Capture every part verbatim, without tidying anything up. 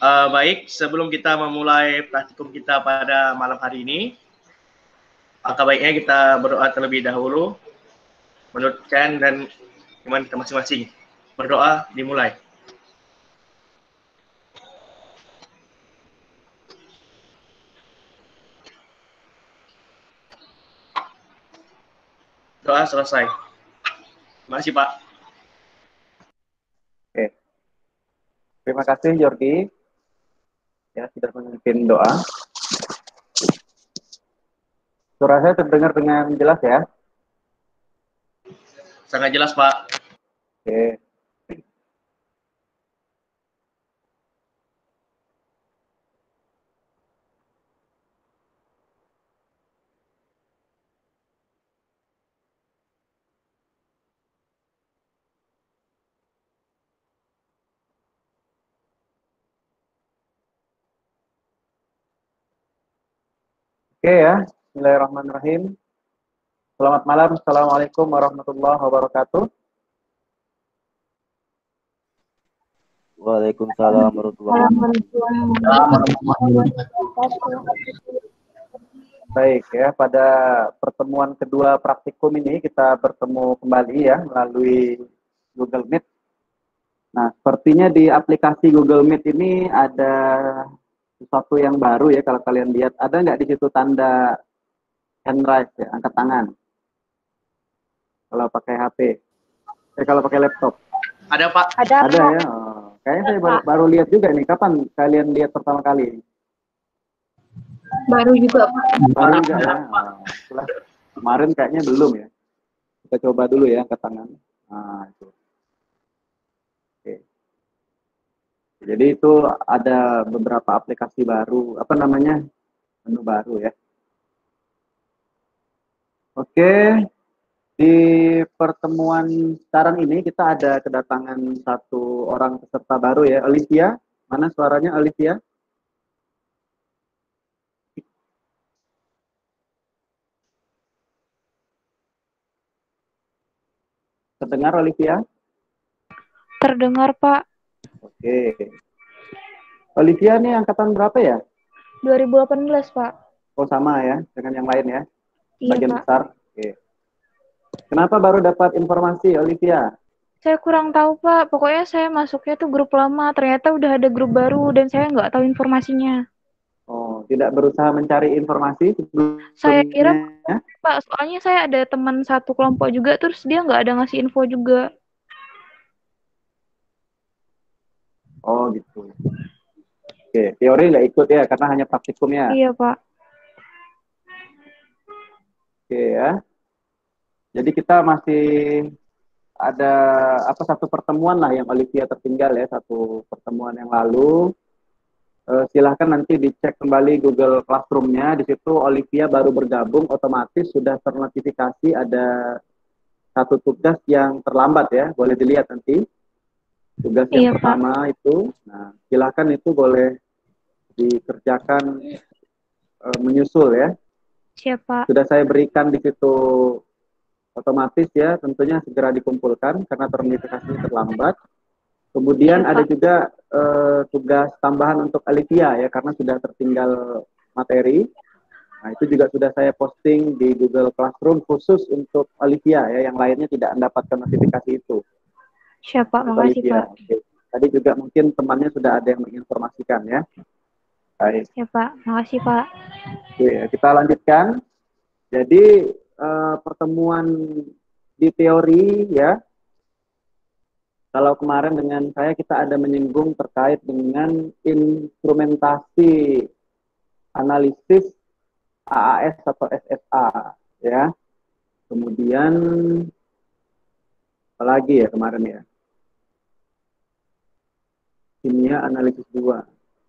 Uh, baik, sebelum kita memulai praktikum kita pada malam hari ini, alangkah baiknya kita berdoa terlebih dahulu menurut Chen dan iman kita masing-masing. Berdoa dimulai. Doa selesai. Terima kasih, Pak. Oke. Terima kasih, Jordi. Ya, sudah memimpin doa. Suara saya terdengar dengan jelas ya? Sangat jelas, Pak. Oke. Oke ya, Bismillahirrahmanirrahim. Selamat malam, Assalamualaikum warahmatullahi wabarakatuh. Waalaikumsalam warahmatullahi wabarakatuh. Baik ya, pada pertemuan kedua praktikum ini kita bertemu kembali ya melalui Google Meet. Nah, sepertinya di aplikasi Google Meet ini ada sesuatu yang baru ya kalau kalian lihat. Ada nggak di situ tanda hand raise ya, angkat tangan? Kalau pakai H P, eh kalau pakai laptop. Ada, Pak. Ada, ada Pak. ya. Oh, kayaknya saya baru, baru lihat juga nih. Kapan kalian lihat pertama kali? Baru juga, Pak. Baru juga ya. Oh, kemarin kayaknya belum ya. Kita coba dulu ya angkat tangan. Nah, itu. Oke. Jadi itu ada beberapa aplikasi baru, apa namanya? Menu baru ya. Oke. Di pertemuan sekarang ini kita ada kedatangan satu orang peserta baru ya, Olivia. Mana suaranya Olivia? Terdengar Olivia? Terdengar, Pak. Oke. Olivia nih angkatan berapa ya? dua ribu delapan belas, Pak. Oh sama ya, dengan yang lain ya? Iya, Bagian Pak. besar. Oke. Kenapa baru dapat informasi, Olivia? Saya kurang tahu, Pak. Pokoknya saya masuknya tuh grup lama. Ternyata udah ada grup baru dan saya nggak tahu informasinya. Oh, tidak berusaha mencari informasi sebelumnya? Saya kira, Pak, soalnya saya ada teman satu kelompok juga, terus dia nggak ada ngasih info juga. Oh, gitu. Oke, teori nggak ikut ya, karena hanya praktikumnya. Iya, Pak. Oke ya. Jadi kita masih ada apa satu pertemuan lah yang Olivia tertinggal ya, satu pertemuan yang lalu. Eh, silahkan nanti dicek kembali Google Classroom-nya. Di situ Olivia baru bergabung, otomatis sudah ternotifikasi ada satu tugas yang terlambat ya. Boleh dilihat nanti. Tugas yang Iya, pertama Pak. itu. Nah, silahkan itu boleh dikerjakan eh, menyusul ya. Siapa? Sudah saya berikan di situ otomatis ya, tentunya segera dikumpulkan karena ternotifikasinya terlambat. Kemudian Siapa? ada juga uh, tugas tambahan untuk Olivia ya, karena sudah tertinggal materi. Nah, itu juga sudah saya posting di Google Classroom khusus untuk Olivia ya, yang lainnya tidak mendapatkan notifikasi itu. Siapa? Untuk Makasih, Olivia. Pak. Oke. Tadi juga mungkin temannya sudah ada yang menginformasikan ya. Baik. Siapa? Makasih, Pak. Oke, kita lanjutkan. Jadi uh, pertemuan di teori ya, kalau kemarin dengan saya kita ada menyinggung terkait dengan instrumentasi analisis A A S atau S S A ya. Kemudian apa lagi ya kemarin ya? Kimia analisis dua.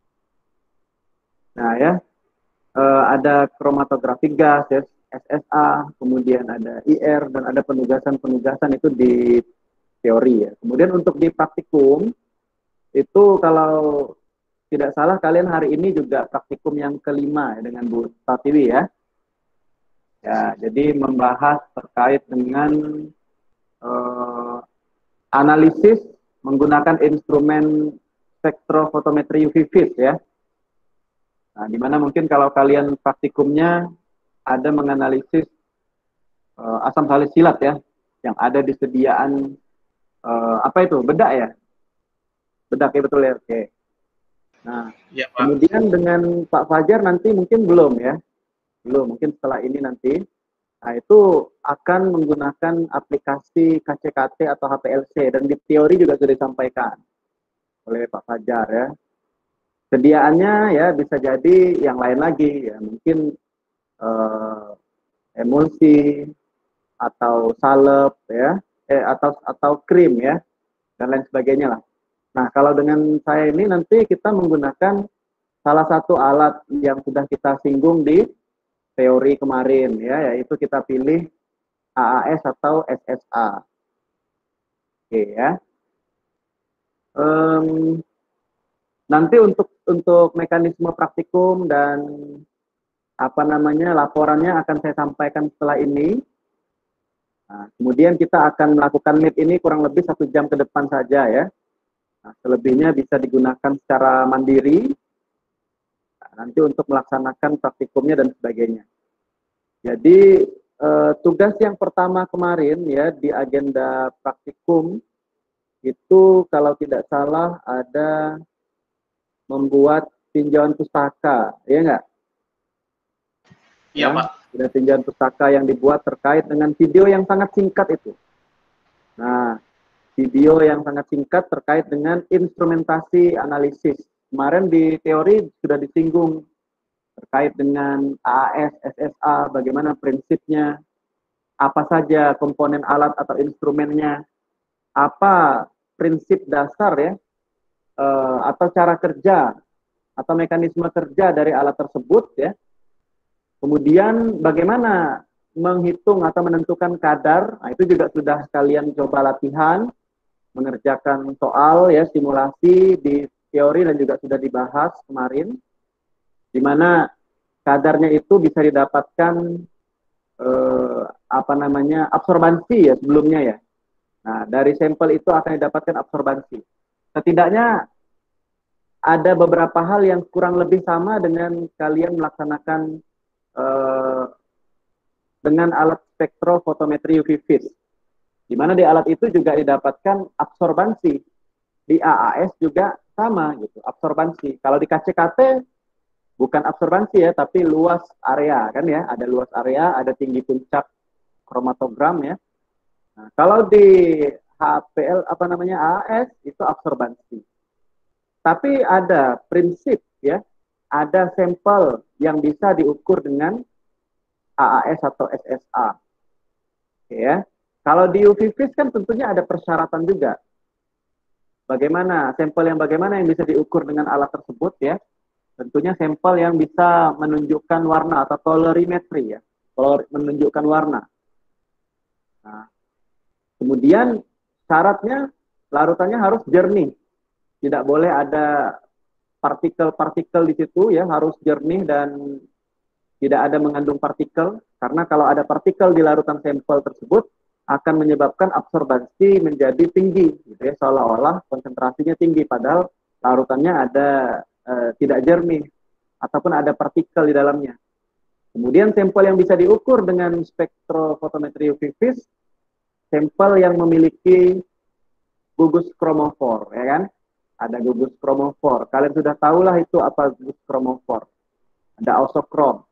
Nah ya, eh, ada kromatografi gas ya, S S A, kemudian ada I R dan ada penugasan-penugasan itu di teori ya. Kemudian untuk di praktikum itu kalau tidak salah kalian hari ini juga praktikum yang kelima ya, dengan Bu Tatiwi ya. Ya, jadi membahas terkait dengan eh, analisis menggunakan instrumen spektrofotometri U V vis ya. Nah, di mana mungkin kalau kalian praktikumnya ada menganalisis uh, asam salisilat ya, yang ada di sediaan uh, apa itu, bedak ya? Bedak ya, betul ya, oke. Nah, Ya, Pak. kemudian dengan Pak Fajar nanti mungkin belum ya, belum, mungkin setelah ini nanti. Nah, itu akan menggunakan aplikasi K C K T atau H P L C, dan di teori juga sudah disampaikan oleh Pak Fajar ya. Sediaannya ya bisa jadi yang lain lagi ya, mungkin eh, emulsi atau salep ya, eh, atau atau krim ya, dan lain sebagainya lah. Nah, kalau dengan saya ini nanti kita menggunakan salah satu alat yang sudah kita singgung di teori kemarin ya, yaitu kita pilih A A S atau S S A. Oke ya. Um, nanti untuk untuk mekanisme praktikum dan apa namanya laporannya akan saya sampaikan setelah ini. Nah, kemudian kita akan melakukan meet ini kurang lebih satu jam ke depan saja ya. Nah, selebihnya bisa digunakan secara mandiri. Nah, nanti untuk melaksanakan praktikumnya dan sebagainya. Jadi eh, tugas yang pertama kemarin ya di agenda praktikum itu kalau tidak salah ada membuat tinjauan pustaka, ya enggak? Iya, Ya, Pak. ada tinjauan pustaka yang dibuat terkait dengan video yang sangat singkat itu. Nah, video yang sangat singkat terkait dengan instrumentasi analisis. Kemarin di teori sudah disinggung terkait dengan A A S, S S A, bagaimana prinsipnya, apa saja komponen alat atau instrumennya, apa prinsip dasar ya, eh, atau cara kerja atau mekanisme kerja dari alat tersebut ya. Kemudian bagaimana menghitung atau menentukan kadar, nah itu juga sudah kalian coba latihan, mengerjakan soal ya, simulasi di teori dan juga sudah dibahas kemarin, di mana kadarnya itu bisa didapatkan eh, apa namanya absorbansi ya sebelumnya ya. Nah, dari sampel itu akan didapatkan absorbansi. Setidaknya ada beberapa hal yang kurang lebih sama dengan kalian melaksanakan eh, dengan alat spektrofotometri U V vis. Di mana di alat itu juga didapatkan absorbansi. Di A A S juga sama gitu, absorbansi. Kalau di K C K T bukan absorbansi ya, tapi luas area kan ya, ada luas area, ada tinggi puncak kromatogram ya. Nah, kalau di H P L apa namanya A A S itu absorbansi. Tapi ada prinsip ya, ada sampel yang bisa diukur dengan A A S atau S S A. Oke ya. Kalau di U V vis kan tentunya ada persyaratan juga. Bagaimana sampel yang bagaimana yang bisa diukur dengan alat tersebut ya? Tentunya sampel yang bisa menunjukkan warna atau colorimetry ya, menunjukkan warna. Nah, kemudian syaratnya larutannya harus jernih. Tidak boleh ada partikel-partikel di situ ya, harus jernih dan tidak ada mengandung partikel, karena kalau ada partikel di larutan sampel tersebut akan menyebabkan absorbansi menjadi tinggi gitu ya, seolah-olah konsentrasinya tinggi padahal larutannya ada eh, tidak jernih ataupun ada partikel di dalamnya. Kemudian sampel yang bisa diukur dengan spektrofotometri U V vis, sampel yang memiliki gugus kromofor ya kan? Ada gugus kromofor. Kalian sudah tahulah itu apa gugus kromofor. Ada ausokrom.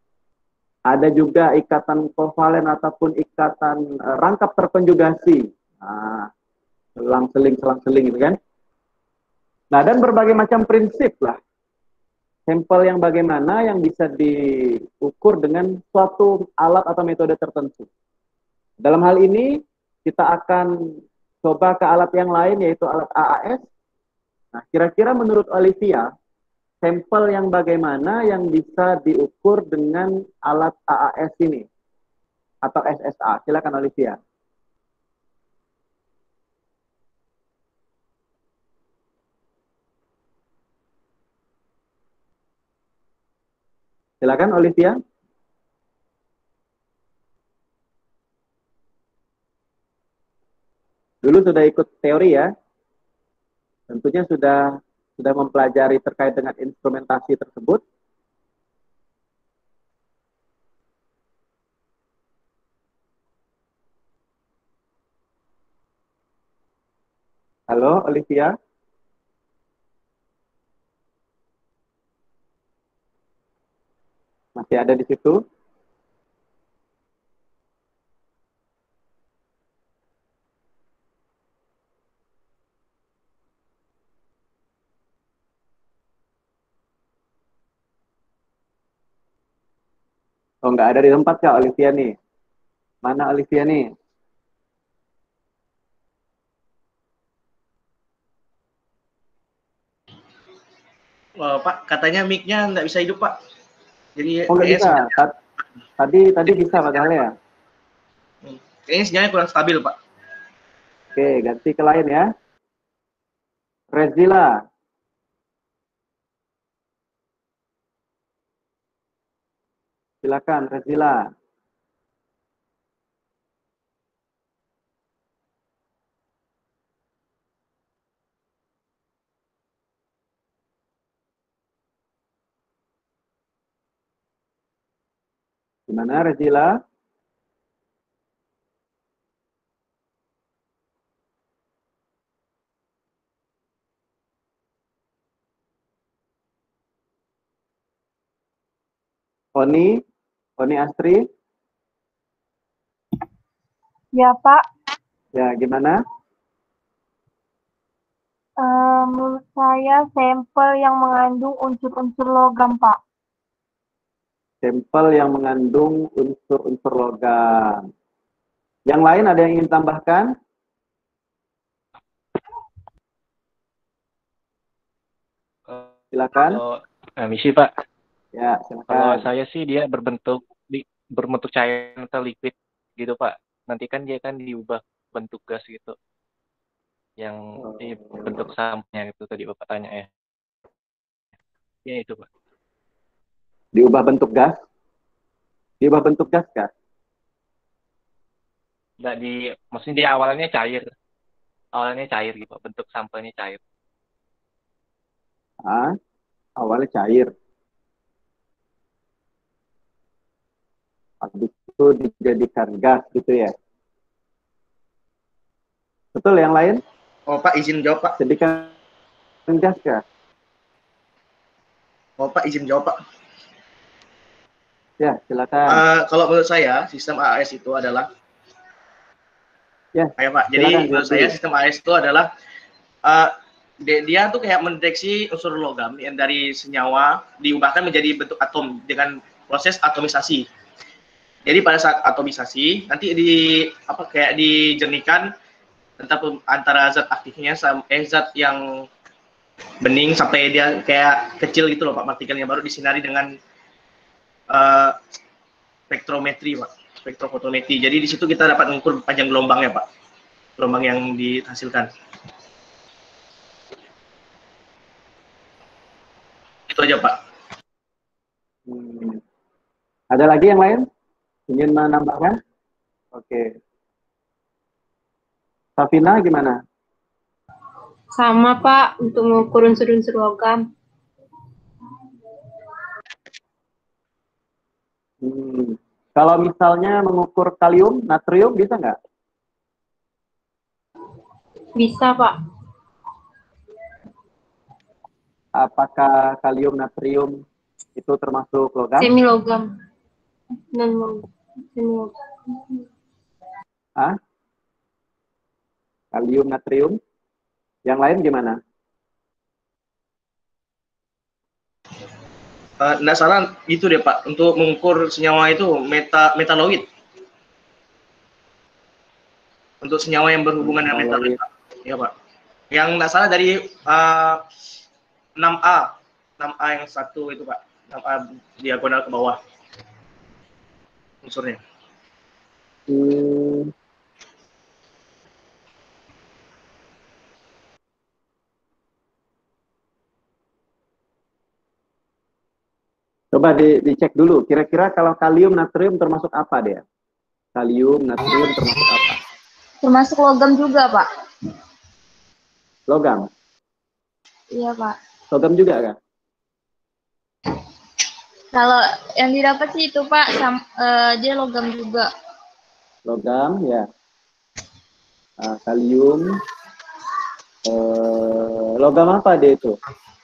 Ada juga ikatan kovalen ataupun ikatan uh, rangkap terkonjugasi. Nah, selang-seling, selang-seling gitu kan. Nah, dan berbagai macam prinsip lah. Sampel yang bagaimana yang bisa diukur dengan suatu alat atau metode tertentu. Dalam hal ini, kita akan coba ke alat yang lain, yaitu alat A A S. Nah, kira-kira menurut Olivia, sampel yang bagaimana yang bisa diukur dengan alat A A S ini atau S S A? Silakan Olivia. Silakan Olivia. Dulu sudah ikut teori ya. Tentunya sudah Sudah mempelajari terkait dengan instrumentasi tersebut? Halo, Olivia? Masih ada di situ? Oh, nggak ada di tempat Kak Olivia nih. Mana Olivia nih? Oh, Pak, katanya mic-nya nggak bisa hidup, Pak. Jadi Oh, nggak kayaknya bisa. sinyalnya, Ta- Tadi tadi bisa padahal ya. hmm, kayaknya sinyalnya kurang stabil, Pak. Oke, ganti ke lain ya. Rezila. Silakan, Rezila. Gimana, Rezila? Oni? Oni Astri? Ya, Pak. Ya, gimana? Eh, menurut saya sampel yang mengandung unsur-unsur logam, Pak. Sampel yang mengandung unsur-unsur logam. Yang lain ada yang ingin tambahkan? Silakan. Kalau eh, misi Pak, Ya, kalau silakan. saya sih dia berbentuk di, berbentuk cair atau liquid gitu Pak. Nanti kan dia kan diubah bentuk gas gitu, yang di bentuk sampahnya itu tadi Bapak tanya ya. Ya itu Pak. Diubah bentuk gas? Diubah bentuk gas, Kak? Nggak di, maksudnya dia awalnya cair, awalnya cair gitu, Pak. Bentuk sampelnya cair. Ah, awalnya cair. Habis itu dijadikan gas gitu ya. Betul yang lain? Oh, Pak, izin jawab, Pak. Jadikan gas Kak? Oh, Pak, izin jawab, Pak. Ya, silakan. Uh, kalau menurut saya, sistem A A S itu adalah Ya, Ayo, Pak. Jadi silakan, menurut saya sistem A A S itu adalah uh, dia tuh kayak mendeteksi unsur logam yang dari senyawa diubahkan menjadi bentuk atom dengan proses atomisasi. Jadi pada saat atomisasi nanti di apa kayak dijernihkan antara zat aktifnya sama eh, zat yang bening sampai dia kayak kecil gitu loh Pak, partikelnya baru disinari dengan uh, spektrometri Pak, spektrofotometri. Jadi di situ kita dapat mengukur panjang gelombangnya Pak, gelombang yang dihasilkan. Itu aja Pak. Hmm. Ada lagi yang lain? Ingin menambahkan? Oke. Safina gimana? Sama Pak, untuk mengukur unsur-unsur logam. Hmm. Kalau misalnya mengukur kalium, natrium bisa nggak? Bisa Pak. Apakah kalium, natrium itu termasuk logam? Semi logam. Non logam. Semi logam. Hah? Kalium, natrium. Yang lain gimana? Uh, nggak salah itu deh Pak, untuk mengukur senyawa itu meta metaloid. Untuk senyawa yang berhubungan dengan metaloid, Pak. Ya Pak. Yang nggak salah dari uh, enam A, enam A yang satu itu Pak, enam A diagonal ke bawah unsurnya. Hmm. Coba di, dicek dulu, kira-kira kalau kalium, natrium termasuk apa dia? Kalium, natrium termasuk apa? Termasuk logam juga, Pak. Logam? Iya, Pak. Logam juga kan? Kalau yang didapat sih itu, Pak, sam, eh, dia logam juga. Logam ya. Uh, kalium. Uh, logam apa dia itu?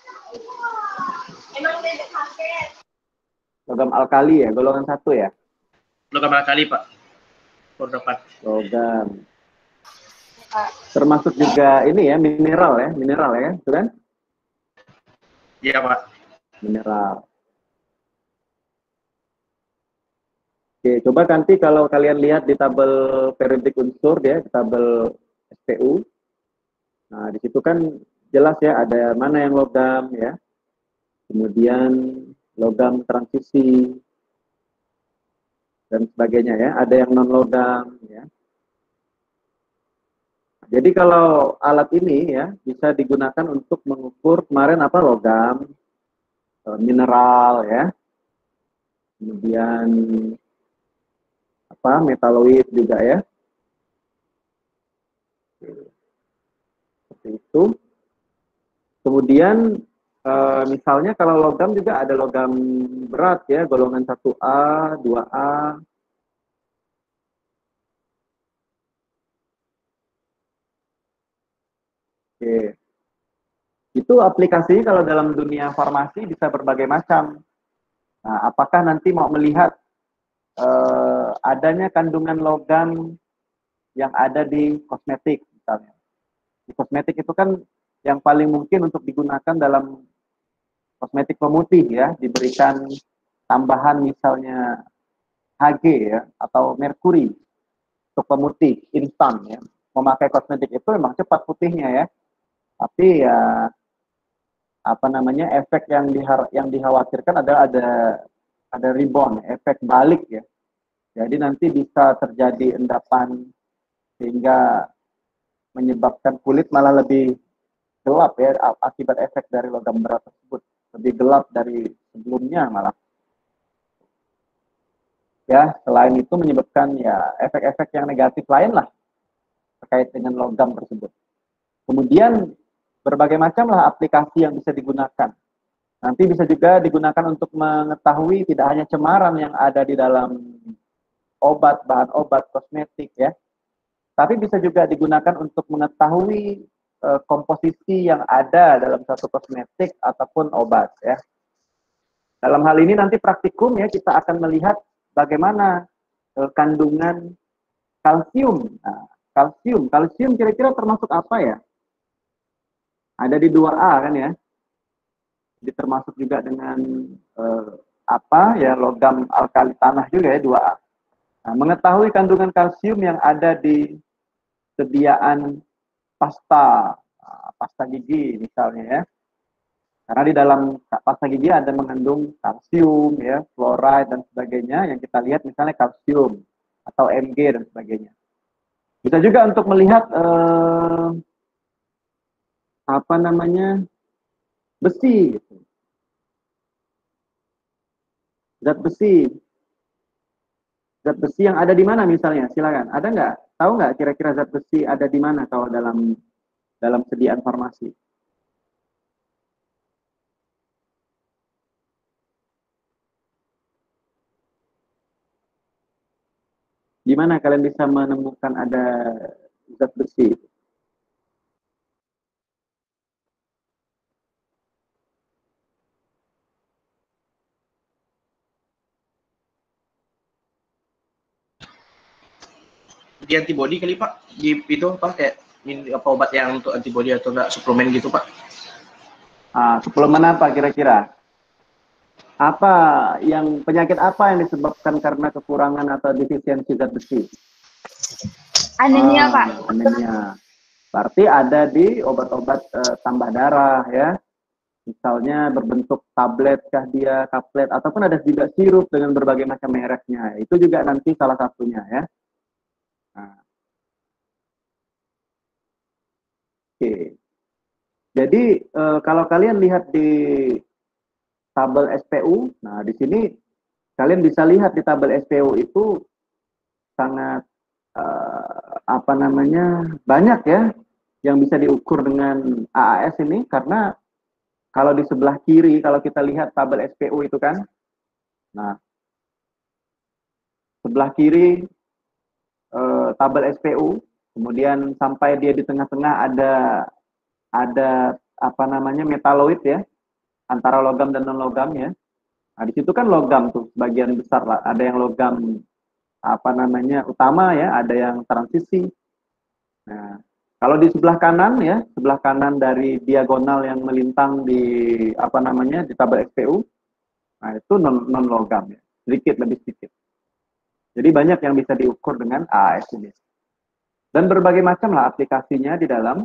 Logam alkali ya, golongan satu ya? Logam alkali, Pak. Baru dapat. Logam. Termasuk juga ini ya, mineral ya, mineral ya, itu kan? Iya, Pak. Mineral. Oke, coba nanti kalau kalian lihat di tabel periodik unsur ya, di tabel S P U. Nah, di situ kan jelas ya ada mana yang logam ya. Kemudian logam transisi dan sebagainya ya, ada yang non logam ya. Jadi kalau alat ini ya bisa digunakan untuk mengukur kemarin apa logam, mineral ya. Kemudian apa metaloid juga ya. Seperti itu. Kemudian e, misalnya kalau logam juga ada logam berat ya, golongan satu A, dua A. Oke. Itu aplikasinya kalau dalam dunia farmasi bisa berbagai macam. Nah, apakah nanti mau melihat eh, adanya kandungan logam yang ada di kosmetik misalnya. Di kosmetik itu kan yang paling mungkin untuk digunakan dalam kosmetik pemutih ya, diberikan tambahan misalnya H G ya atau merkuri untuk pemutih instan ya. Memakai kosmetik itu memang cepat putihnya ya. Tapi ya apa namanya efek yang dihar yang dikhawatirkan adalah ada ada rebound, efek balik ya. Jadi nanti bisa terjadi endapan sehingga menyebabkan kulit malah lebih gelap ya akibat efek dari logam berat tersebut, lebih gelap dari sebelumnya malah. Ya, selain itu menyebabkan ya efek-efek yang negatif lain lah terkait dengan logam tersebut. Kemudian berbagai macam lah aplikasi yang bisa digunakan. Nanti bisa juga digunakan untuk mengetahui tidak hanya cemaran yang ada di dalam obat, bahan obat, kosmetik ya. Tapi bisa juga digunakan untuk mengetahui e, komposisi yang ada dalam satu kosmetik ataupun obat ya. Dalam hal ini nanti praktikum ya kita akan melihat bagaimana e, kandungan kalsium. Nah, kalsium, kalsium kira-kira termasuk apa ya? Ada di dua A kan ya. Jadi termasuk juga dengan eh, apa ya logam alkali tanah juga ya dua A. Nah, mengetahui kandungan kalsium yang ada di sediaan pasta pasta gigi misalnya ya. Karena di dalam pasta gigi ada mengandung kalsium ya, fluoride dan sebagainya yang kita lihat misalnya kalsium atau M G dan sebagainya. Bisa juga untuk melihat eh, apa namanya besi gitu. Zat besi zat besi yang ada di mana misalnya silakan ada nggak tahu nggak kira-kira zat besi ada di mana kalau dalam dalam sediaan farmasi? Di mana kalian bisa menemukan ada zat besi? Di antibody kali Pak, di itu apa kayak ini apa obat yang untuk antibody atau enggak suplemen gitu Pak? Ah, suplemen apa kira-kira? Apa yang penyakit apa yang disebabkan karena kekurangan atau defisiensi zat besi? Anemia, ah, Pak. Anemia. Berarti ada di obat-obat eh, tambah darah ya. Misalnya berbentuk tablet kah dia, kaplet, ataupun ada juga sirup dengan berbagai macam mereknya. Itu juga nanti salah satunya ya. Nah. Oke. Jadi eh, kalau kalian lihat di tabel S P U, nah di sini kalian bisa lihat di tabel S P U itu sangat eh, apa namanya banyak ya yang bisa diukur dengan A A S ini karena kalau di sebelah kiri, kalau kita lihat tabel S P U itu kan, nah, sebelah kiri eh, tabel S P U, kemudian sampai dia di tengah-tengah ada ada apa namanya metaloid ya, antara logam dan non logam ya. Nah di situ kan logam tuh bagian besar lah, ada yang logam apa namanya utama ya, ada yang transisi. Nah kalau di sebelah kanan ya, sebelah kanan dari diagonal yang melintang di apa namanya di tabel S P U, nah itu non non logam ya, sedikit lebih sedikit. Jadi banyak yang bisa diukur dengan A A S ini. Dan berbagai macam lah aplikasinya di dalam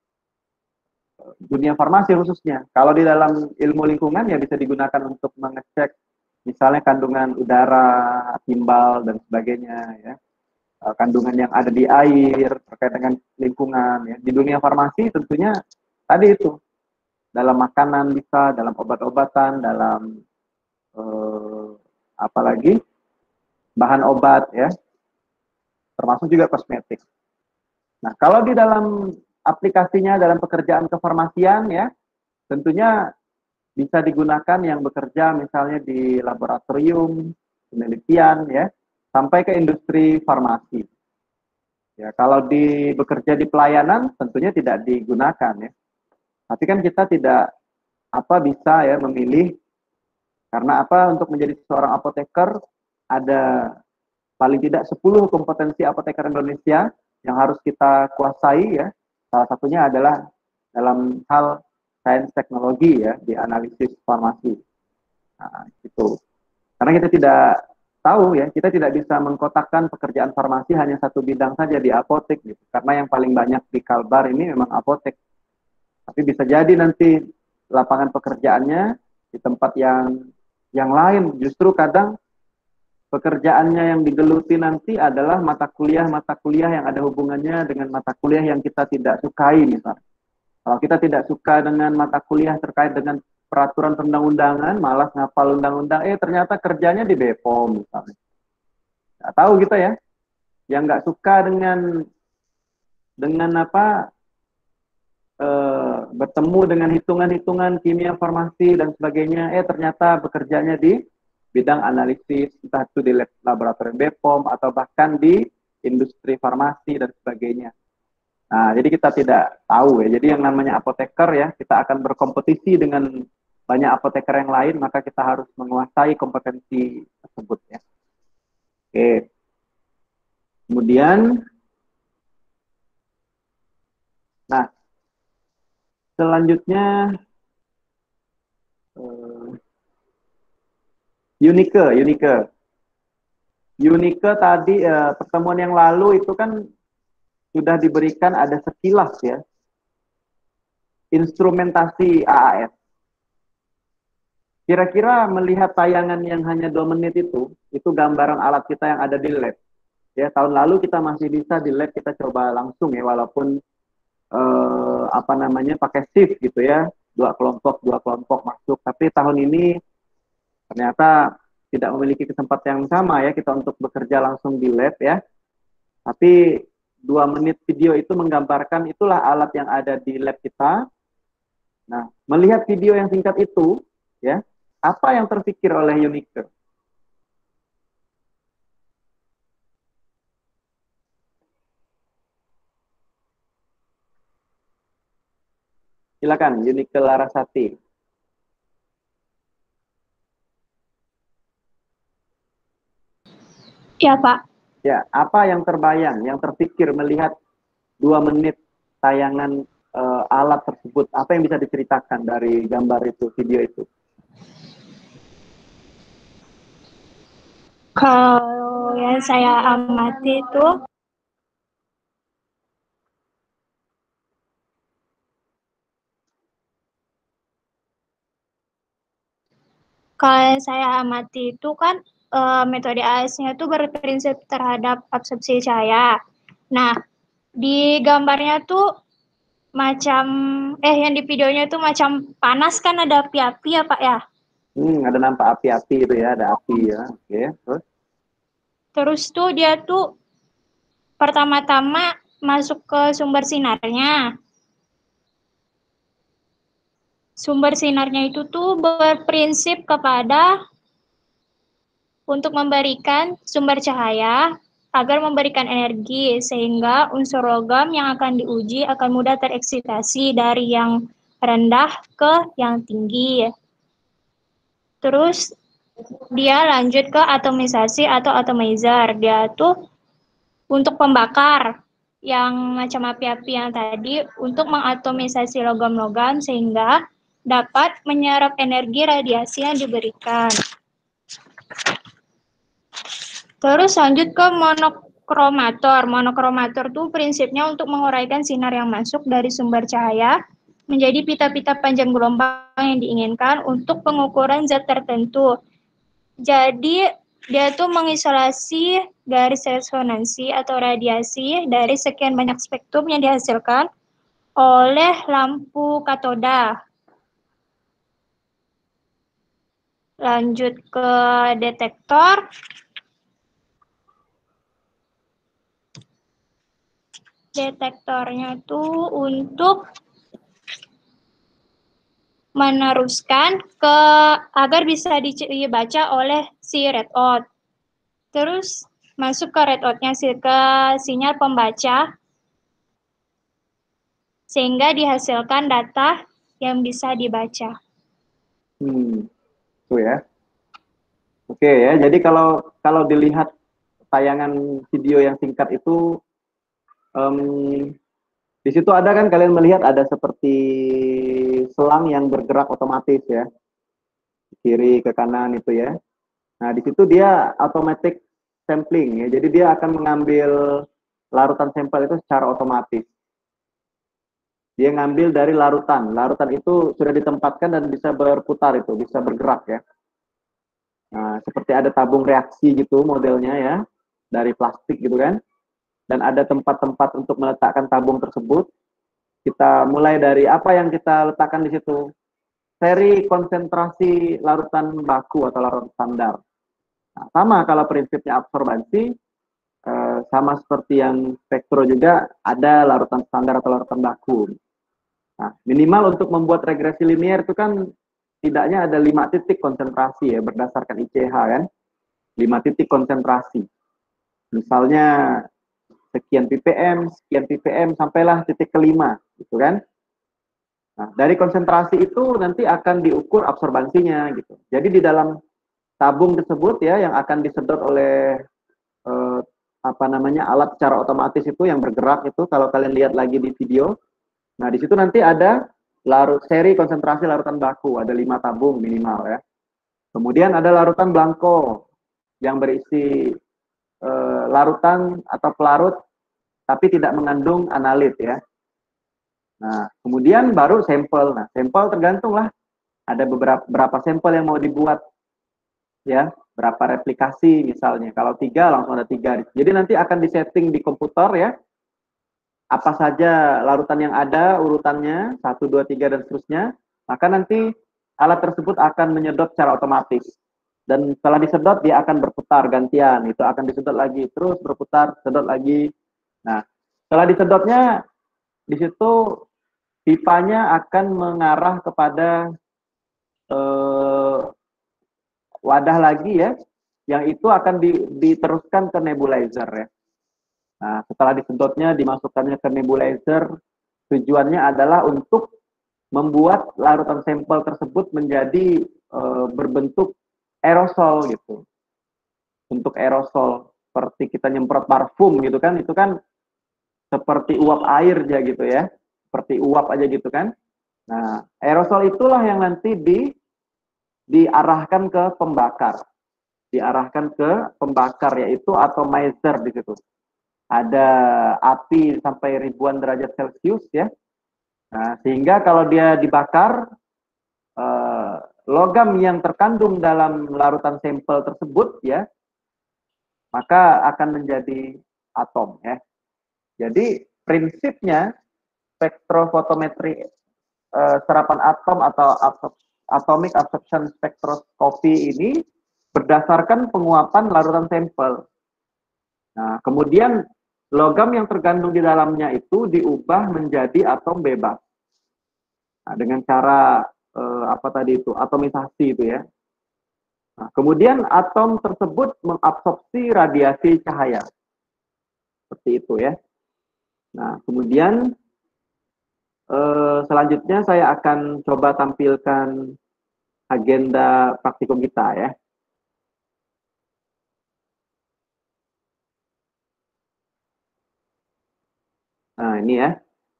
dunia farmasi khususnya. Kalau di dalam ilmu lingkungan ya bisa digunakan untuk mengecek misalnya kandungan udara, timbal dan sebagainya ya. Kandungan yang ada di air terkait dengan lingkungan ya. Di dunia farmasi tentunya tadi itu dalam makanan bisa, dalam obat-obatan, dalam eh, apalagi bahan obat ya. Termasuk juga kosmetik. Nah, kalau di dalam aplikasinya dalam pekerjaan kefarmasian ya, tentunya bisa digunakan yang bekerja misalnya di laboratorium, penelitian ya, sampai ke industri farmasi. Ya, kalau di bekerja di pelayanan tentunya tidak digunakan ya. Tapi kan kita tidak apa bisa ya memilih karena apa untuk menjadi seorang apoteker ada paling tidak sepuluh kompetensi apoteker Indonesia yang harus kita kuasai ya. Salah satunya adalah dalam hal sains teknologi ya, di analisis farmasi. Nah, itu. Karena kita tidak tahu ya, kita tidak bisa mengkotakkan pekerjaan farmasi hanya satu bidang saja di apotek gitu. Karena yang paling banyak di Kalbar ini memang apotek. Tapi bisa jadi nanti lapangan pekerjaannya di tempat yang yang lain justru kadang pekerjaannya yang digeluti nanti adalah mata kuliah-mata kuliah yang ada hubungannya dengan mata kuliah yang kita tidak sukai misalnya. Kalau kita tidak suka dengan mata kuliah terkait dengan peraturan perundang-undangan, malas ngapal undang-undang, eh ternyata kerjanya di B P O M misalnya. Nggak tahu gitu ya. Yang nggak suka dengan dengan apa eh, bertemu dengan hitungan-hitungan kimia farmasi dan sebagainya, eh ternyata bekerjanya di bidang analisis, entah itu di laboratorium B P O M atau bahkan di industri farmasi dan sebagainya. Nah, jadi kita tidak tahu ya. Jadi yang namanya apoteker ya, kita akan berkompetisi dengan banyak apoteker yang lain, maka kita harus menguasai kompetensi tersebut ya. Oke. Kemudian, nah, selanjutnya eh, Unike, Unike. Unike tadi eh, pertemuan yang lalu itu kan sudah diberikan ada sekilas ya instrumentasi A A S. Kira-kira melihat tayangan yang hanya dua menit itu, itu gambaran alat kita yang ada di lab. Ya tahun lalu kita masih bisa di lab kita coba langsung ya walaupun eh, apa namanya pakai shift gitu ya dua kelompok dua kelompok masuk. Tapi tahun ini ternyata tidak memiliki kesempatan yang sama ya kita untuk bekerja langsung di lab ya. Tapi dua menit video itu menggambarkan itulah alat yang ada di lab kita. Nah, melihat video yang singkat itu, ya, apa yang terpikir oleh Unike? Silakan, Unike Larasati. Ya, Pak. Ya, apa yang terbayang, yang terpikir melihat dua menit tayangan uh, alat tersebut? Apa yang bisa diceritakan dari gambar itu, video itu? Kalau yang saya amati itu kalau yang saya amati itu kan uh, metode A A S-nya itu berprinsip terhadap absorpsi cahaya. Nah, di gambarnya tuh macam eh yang di videonya tuh macam panas kan ada api-api ya, Pak ya? Hmm, ada nampak api-api itu ya, ada api ya. Oke, terus? Terus tuh dia tuh pertama-tama masuk ke sumber sinarnya. sumber sinarnya itu tuh berprinsip kepada untuk memberikan sumber cahaya agar memberikan energi, sehingga unsur logam yang akan diuji akan mudah tereksitasi dari yang rendah ke yang tinggi. Terus dia lanjut ke atomisasi atau atomizer. Dia tuh untuk pembakar yang macam api-api yang tadi untuk mengatomisasi logam-logam sehingga dapat menyerap energi radiasi yang diberikan. Terus lanjut ke monokromator. Monokromator tuh prinsipnya untuk menguraikan sinar yang masuk dari sumber cahaya menjadi pita-pita panjang gelombang yang diinginkan untuk pengukuran zat tertentu. Jadi dia tuh mengisolasi garis resonansi atau radiasi dari sekian banyak spektrum yang dihasilkan oleh lampu katoda. Lanjut ke detektor. Detektornya tuh untuk meneruskan ke agar bisa dibaca oleh si readout. Terus masuk ke readout-nya ke sinyal pembaca sehingga dihasilkan data yang bisa dibaca. Hmm, itu ya. Oke ya. Jadi kalau kalau dilihat tayangan video yang singkat itu, um, di situ ada kan kalian melihat ada seperti selang yang bergerak otomatis ya, kiri ke kanan itu ya. Nah di situ dia automatic sampling ya. Jadi dia akan mengambil larutan sampel itu secara otomatis. Dia ngambil dari larutan. Larutan itu sudah ditempatkan dan bisa berputar itu, bisa bergerak ya. Nah, seperti ada tabung reaksi gitu modelnya ya, dari plastik gitu kan. Dan ada tempat-tempat untuk meletakkan tabung tersebut. Kita mulai dari apa yang kita letakkan di situ. Seri konsentrasi larutan baku atau larutan standar. Nah, sama kalau prinsipnya absorbansi, eh, sama seperti yang spektro juga ada larutan standar atau larutan baku. Nah, minimal untuk membuat regresi linier itu kan tidaknya ada lima titik konsentrasi ya berdasarkan I C H kan, lima titik konsentrasi. Misalnya sekian ppm, sekian ppm sampailah titik kelima, gitu kan? Nah, dari konsentrasi itu nanti akan diukur absorbansinya gitu. Jadi di dalam tabung tersebut ya yang akan disedot oleh eh, apa namanya alat secara otomatis itu yang bergerak itu kalau kalian lihat lagi di video. Nah, di situ nanti ada larut seri konsentrasi larutan baku, ada lima tabung minimal ya. Kemudian ada larutan blanko yang berisi e, larutan atau pelarut tapi tidak mengandung analit ya. Nah, kemudian baru sampel. Nah, sampel tergantung lah. Ada beberapa berapa sampel yang mau dibuat ya, berapa replikasi misalnya. Kalau tiga langsung ada tiga. Jadi nanti akan disetting di komputer ya. Apa saja larutan yang ada, urutannya, satu, dua, tiga, dan seterusnya, maka nanti alat tersebut akan menyedot secara otomatis. Dan setelah disedot, dia akan berputar gantian. Itu akan disedot lagi, terus berputar, sedot lagi. Nah, setelah disedotnya, di situ pipanya akan mengarah kepada eh, wadah lagi ya, yang itu akan diteruskan ke nebulizer ya. Nah, setelah disedotnya, dimasukkannya ke nebulizer, tujuannya adalah untuk membuat larutan sampel tersebut menjadi e, berbentuk aerosol gitu. Bentuk aerosol, seperti kita nyemprot parfum gitu kan, itu kan seperti uap air aja gitu ya. Seperti uap aja gitu kan. Nah, aerosol itulah yang nanti di diarahkan ke pembakar. Diarahkan ke pembakar, yaitu atomizer di situ. Ada api sampai ribuan derajat Celcius ya. Nah, sehingga kalau dia dibakar, eh, logam yang terkandung dalam larutan sampel tersebut ya, maka akan menjadi atom ya. Jadi prinsipnya spektrofotometri eh, serapan atom atau atomic absorption spectroscopy ini berdasarkan penguapan larutan sampel. Nah, kemudian logam yang terkandung di dalamnya itu diubah menjadi atom bebas. Nah, dengan cara eh, apa tadi itu atomisasi itu ya. Nah, kemudian atom tersebut mengabsorpsi radiasi cahaya. Seperti itu ya. Nah, kemudian eh, selanjutnya saya akan coba tampilkan agenda praktikum kita ya. Nah, ini ya.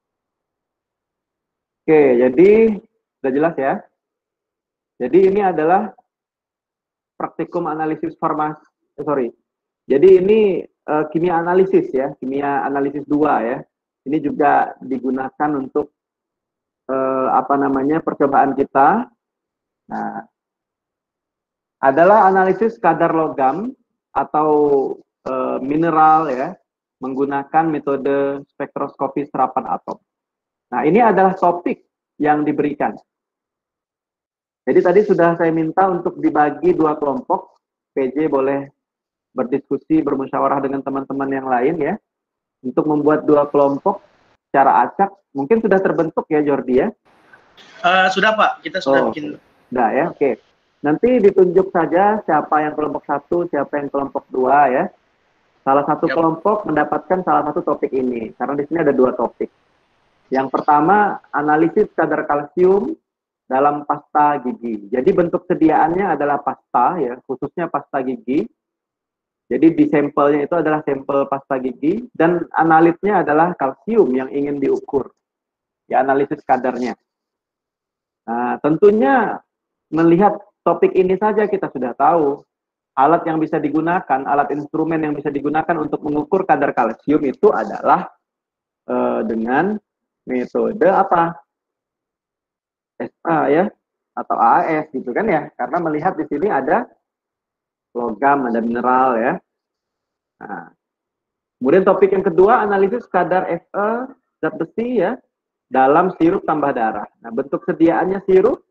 Oke, jadi sudah jelas ya. Jadi ini adalah praktikum analisis farmasi, eh, sorry. Jadi ini uh, kimia analisis ya, kimia analisis dua ya. Ini juga digunakan untuk uh, apa namanya percobaan kita. Nah, adalah analisis kadar logam atau uh, mineral ya, menggunakan metode spektroskopi serapan atom. Nah, ini adalah topik yang diberikan. Jadi tadi sudah saya minta untuk dibagi dua kelompok. P J boleh berdiskusi, bermusyawarah dengan teman-teman yang lain ya. Untuk membuat dua kelompok secara acak. Mungkin sudah terbentuk ya Jordi ya? Uh, sudah Pak, kita sudah oh, bikin. Sudah ya, oke. Nanti ditunjuk saja siapa yang kelompok satu, siapa yang kelompok dua ya. Salah satu Yep. kelompok mendapatkan salah satu topik ini. Karena di sini ada dua topik. Yang pertama, analisis kadar kalsium dalam pasta gigi. Jadi bentuk sediaannya adalah pasta ya, khususnya pasta gigi. Jadi di sampelnya itu adalah sampel pasta gigi dan analitnya adalah kalsium yang ingin diukur. Ya, analisis kadarnya. Nah, tentunya melihat topik ini saja kita sudah tahu alat yang bisa digunakan, alat instrumen yang bisa digunakan untuk mengukur kadar kalsium itu adalah eh, dengan metode apa? S A ya, atau A A S gitu kan ya, karena melihat di sini ada logam, ada mineral ya. Nah, kemudian topik yang kedua, analisis kadar Fe, zat besi ya, dalam sirup tambah darah. Nah, bentuk sediaannya sirup,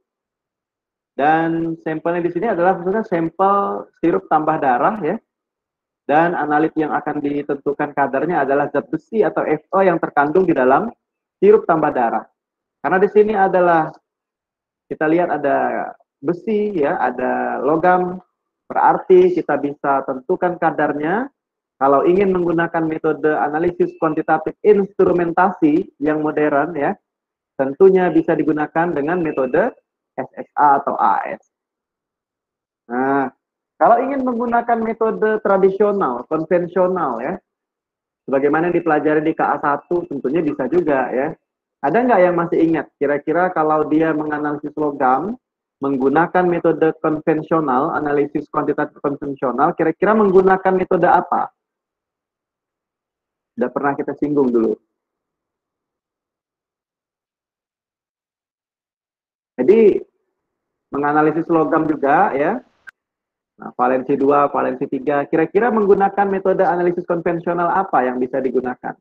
dan sampelnya di sini adalah khususnya sampel sirup tambah darah ya, dan analit yang akan ditentukan kadarnya adalah zat besi atau Fe yang terkandung di dalam sirup tambah darah. Karena di sini adalah kita lihat ada besi ya, ada logam, berarti kita bisa tentukan kadarnya. Kalau ingin menggunakan metode analisis kuantitatif instrumentasi yang modern ya, tentunya bisa digunakan dengan metode S X A atau A A S. Nah, kalau ingin menggunakan metode tradisional, konvensional ya, sebagaimana yang dipelajari di K A satu tentunya bisa juga ya. Ada nggak yang masih ingat? Kira-kira kalau dia menganalisis logam menggunakan metode konvensional, analisis kuantitatif konvensional, kira-kira menggunakan metode apa? Sudah pernah kita singgung dulu. Jadi menganalisis logam juga ya. Nah, valensi dua, valensi tiga, kira-kira menggunakan metode analisis konvensional apa yang bisa digunakan?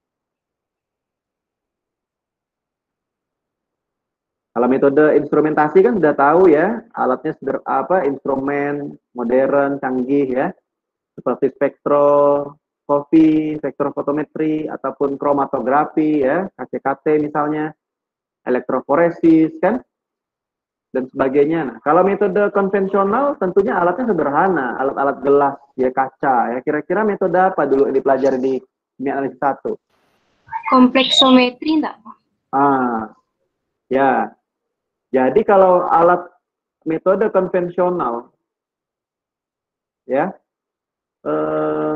Kalau metode instrumentasi kan sudah tahu ya, alatnya seder, apa instrumen modern, canggih ya, seperti spektroskopi, spektrofotometri, ataupun kromatografi ya, K C K T misalnya, elektroforesis kan, dan sebagainya. Nah, kalau metode konvensional tentunya alatnya sederhana, alat-alat gelas, ya kaca. Ya kira-kira metode apa dulu yang dipelajari di kimia analisis satu? Kompleksometri enggak? Ah, ya. Jadi kalau alat metode konvensional, ya, eh,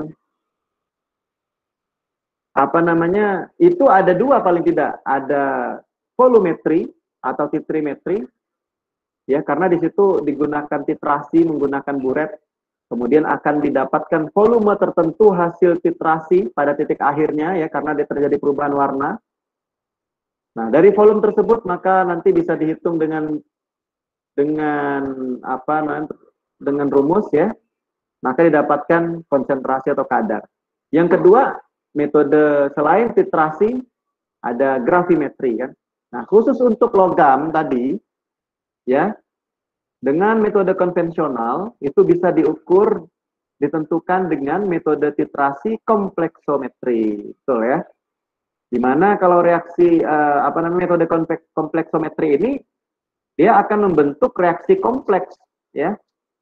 apa namanya? Itu ada dua paling tidak, ada volumetri atau titrimetri. Ya, karena di situ digunakan titrasi menggunakan buret, kemudian akan didapatkan volume tertentu hasil titrasi pada titik akhirnya ya, karena dia terjadi perubahan warna. Nah, dari volume tersebut maka nanti bisa dihitung dengan dengan apa dengan rumus ya, maka didapatkan konsentrasi atau kadar. Yang kedua, metode selain titrasi ada gravimetri kan. Nah, khusus untuk logam tadi ya, dengan metode konvensional itu bisa diukur, ditentukan dengan metode titrasi kompleksometri, betul ya. Dimana kalau reaksi uh, apa namanya metode kompleksometri ini dia akan membentuk reaksi kompleks, ya.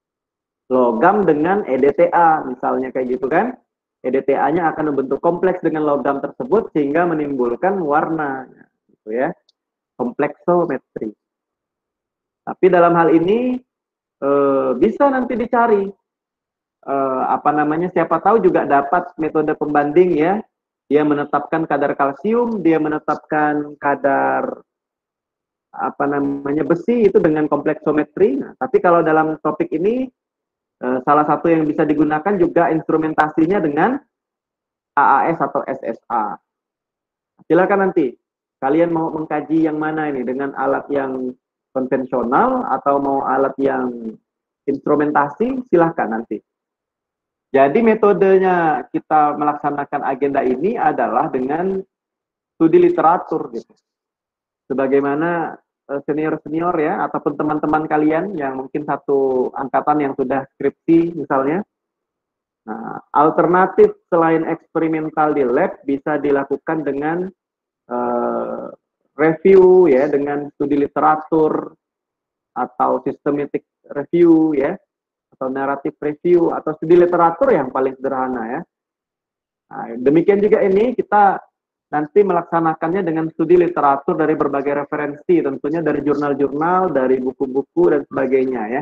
Logam dengan E D T A, misalnya kayak gitu kan. E D T A-nya akan membentuk kompleks dengan logam tersebut sehingga menimbulkan warna, gitu ya. Kompleksometri. Tapi dalam hal ini e, bisa nanti dicari e, apa namanya, siapa tahu juga dapat metode pembanding ya. Dia menetapkan kadar kalsium, dia menetapkan kadar apa namanya besi itu dengan kompleksometri. Nah, tapi kalau dalam topik ini eh, salah satu yang bisa digunakan juga instrumentasinya dengan A A S atau S S A. Silakan nanti kalian mau mengkaji yang mana ini, dengan alat yang konvensional atau mau alat yang instrumentasi, silahkan nanti. Jadi metodenya kita melaksanakan agenda ini adalah dengan studi literatur gitu. Sebagaimana senior-senior ya, ataupun teman-teman kalian yang mungkin satu angkatan yang sudah skripsi misalnya. Nah, alternatif selain eksperimental di lab bisa dilakukan dengan uh, review ya, dengan studi literatur atau systematic review ya, atau narrative review atau studi literatur yang paling sederhana ya. Nah, demikian juga ini kita nanti melaksanakannya dengan studi literatur dari berbagai referensi, tentunya dari jurnal-jurnal, dari buku-buku dan sebagainya ya.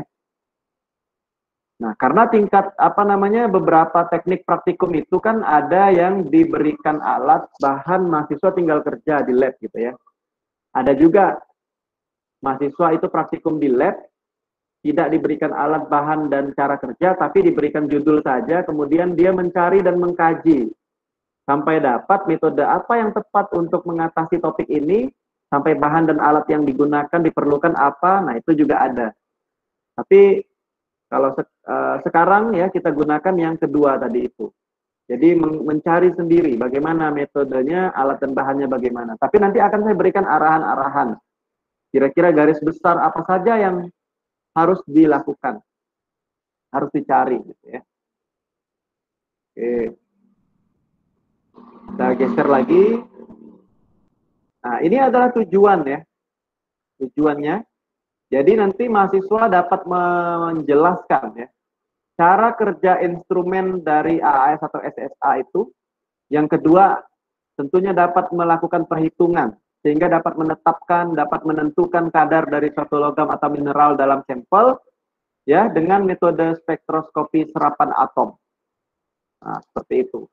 Nah, karena tingkat apa namanya beberapa teknik praktikum itu kan ada yang diberikan alat, bahan mahasiswa tinggal kerja di lab gitu ya. Ada juga mahasiswa itu praktikum di lab, tidak diberikan alat, bahan dan cara kerja, tapi diberikan judul saja, kemudian dia mencari dan mengkaji sampai dapat metode apa yang tepat untuk mengatasi topik ini, sampai bahan dan alat yang digunakan diperlukan apa, nah itu juga ada. Tapi kalau se uh, sekarang ya kita gunakan yang kedua tadi itu. Jadi men mencari sendiri bagaimana metodenya, alat dan bahannya bagaimana. Tapi nanti akan saya berikan arahan-arahan. Kira-kira garis besar apa saja yang harus dilakukan, harus dicari gitu ya. Oke. Kita geser lagi. Nah, ini adalah tujuan ya. Tujuannya. Jadi nanti mahasiswa dapat menjelaskan ya cara kerja instrumen dari A A S atau S S A itu. Yang kedua, tentunya dapat melakukan perhitungan sehingga dapat menetapkan, dapat menentukan kadar dari suatu logam atau mineral dalam sampel ya dengan metode spektroskopi serapan atom. Nah, seperti itu.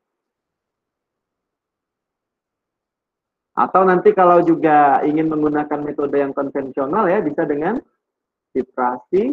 Atau nanti kalau juga ingin menggunakan metode yang konvensional ya, bisa dengan titrasi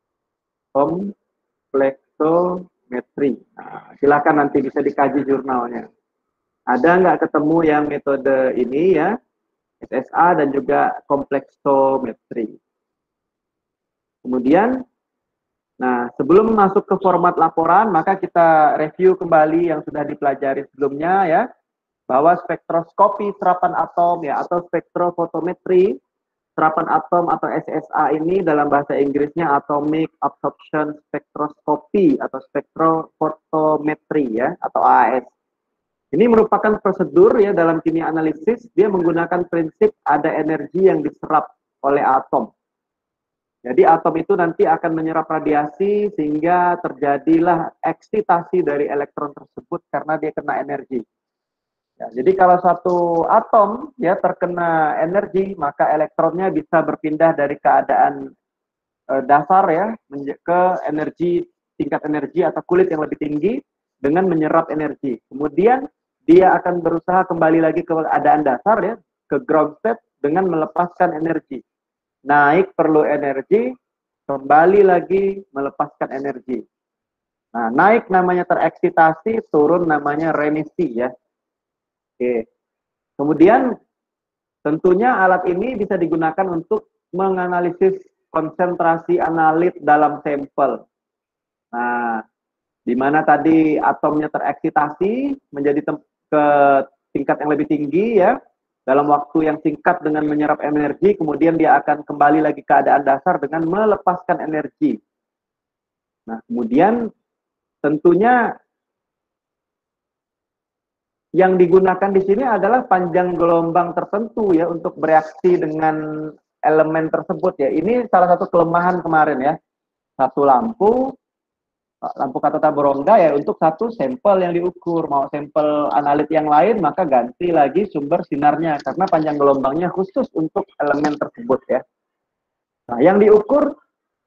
kompleksometri. Nah, silakan nanti bisa dikaji jurnalnya. Ada nggak ketemu yang metode ini ya, S S A dan juga kompleksometri. Kemudian, nah sebelum masuk ke format laporan, maka kita review kembali yang sudah dipelajari sebelumnya ya, bahwa spektroskopi serapan atom ya atau spektrofotometri serapan atom atau S S A ini dalam bahasa Inggrisnya atomic absorption spectroscopy atau spektrofotometri ya atau A A S. Ini merupakan prosedur ya dalam kimia analisis, dia menggunakan prinsip ada energi yang diserap oleh atom. Jadi atom itu nanti akan menyerap radiasi sehingga terjadilah eksitasi dari elektron tersebut karena dia kena energi. Ya, jadi kalau satu atom ya terkena energi, maka elektronnya bisa berpindah dari keadaan e, dasar ya ke energi tingkat energi atau kulit yang lebih tinggi dengan menyerap energi. Kemudian dia akan berusaha kembali lagi ke keadaan dasar ya, ke ground state dengan melepaskan energi. Naik perlu energi, kembali lagi melepaskan energi. Nah, naik namanya tereksitasi, turun namanya remisi ya. Oke. Kemudian tentunya alat ini bisa digunakan untuk menganalisis konsentrasi analit dalam sampel. Nah, di mana tadi atomnya tereksitasi menjadi ke tingkat yang lebih tinggi ya, dalam waktu yang singkat dengan menyerap energi, kemudian dia akan kembali lagi ke keadaan dasar dengan melepaskan energi. Nah, kemudian tentunya yang digunakan di sini adalah panjang gelombang tertentu ya untuk bereaksi dengan elemen tersebut ya. Ini salah satu kelemahan kemarin ya. Satu lampu, lampu katoda berongga ya untuk satu sampel yang diukur. Mau sampel analit yang lain maka ganti lagi sumber sinarnya karena panjang gelombangnya khusus untuk elemen tersebut ya. Nah, yang diukur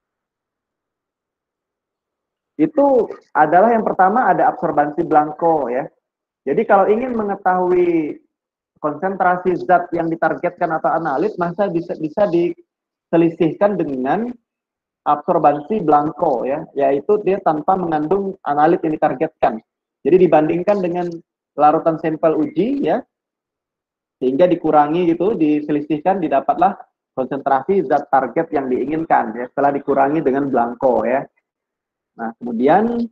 itu adalah yang pertama ada absorbansi blanko ya. Jadi kalau ingin mengetahui konsentrasi zat yang ditargetkan atau analit, maka bisa bisa diselisihkan dengan absorbansi blanko ya, yaitu dia tanpa mengandung analit yang ditargetkan. Jadi dibandingkan dengan larutan sampel uji ya, sehingga dikurangi gitu, diselisihkan, didapatlah konsentrasi zat target yang diinginkan ya, setelah dikurangi dengan blanko ya. Nah, kemudian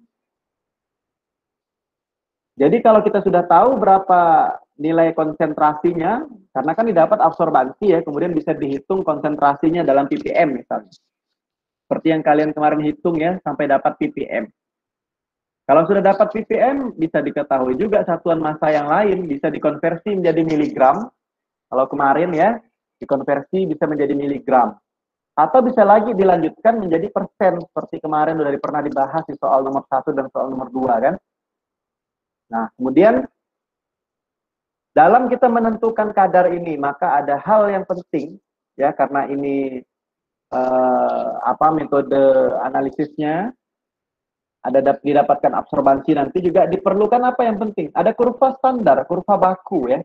jadi kalau kita sudah tahu berapa nilai konsentrasinya, karena kan didapat absorbansi ya, kemudian bisa dihitung konsentrasinya dalam ppm misalnya. Seperti yang kalian kemarin hitung ya, sampai dapat ppm. Kalau sudah dapat ppm, bisa diketahui juga satuan massa yang lain, bisa dikonversi menjadi miligram. Kalau kemarin ya, dikonversi bisa menjadi miligram. Atau bisa lagi dilanjutkan menjadi persen, seperti kemarin sudah pernah dibahas di soal nomor satu dan soal nomor dua kan. Nah, kemudian dalam kita menentukan kadar ini, maka ada hal yang penting ya, karena ini eh, apa metode analisisnya ada didapatkan absorbansi, nanti juga diperlukan apa yang penting? Ada kurva standar, kurva baku ya.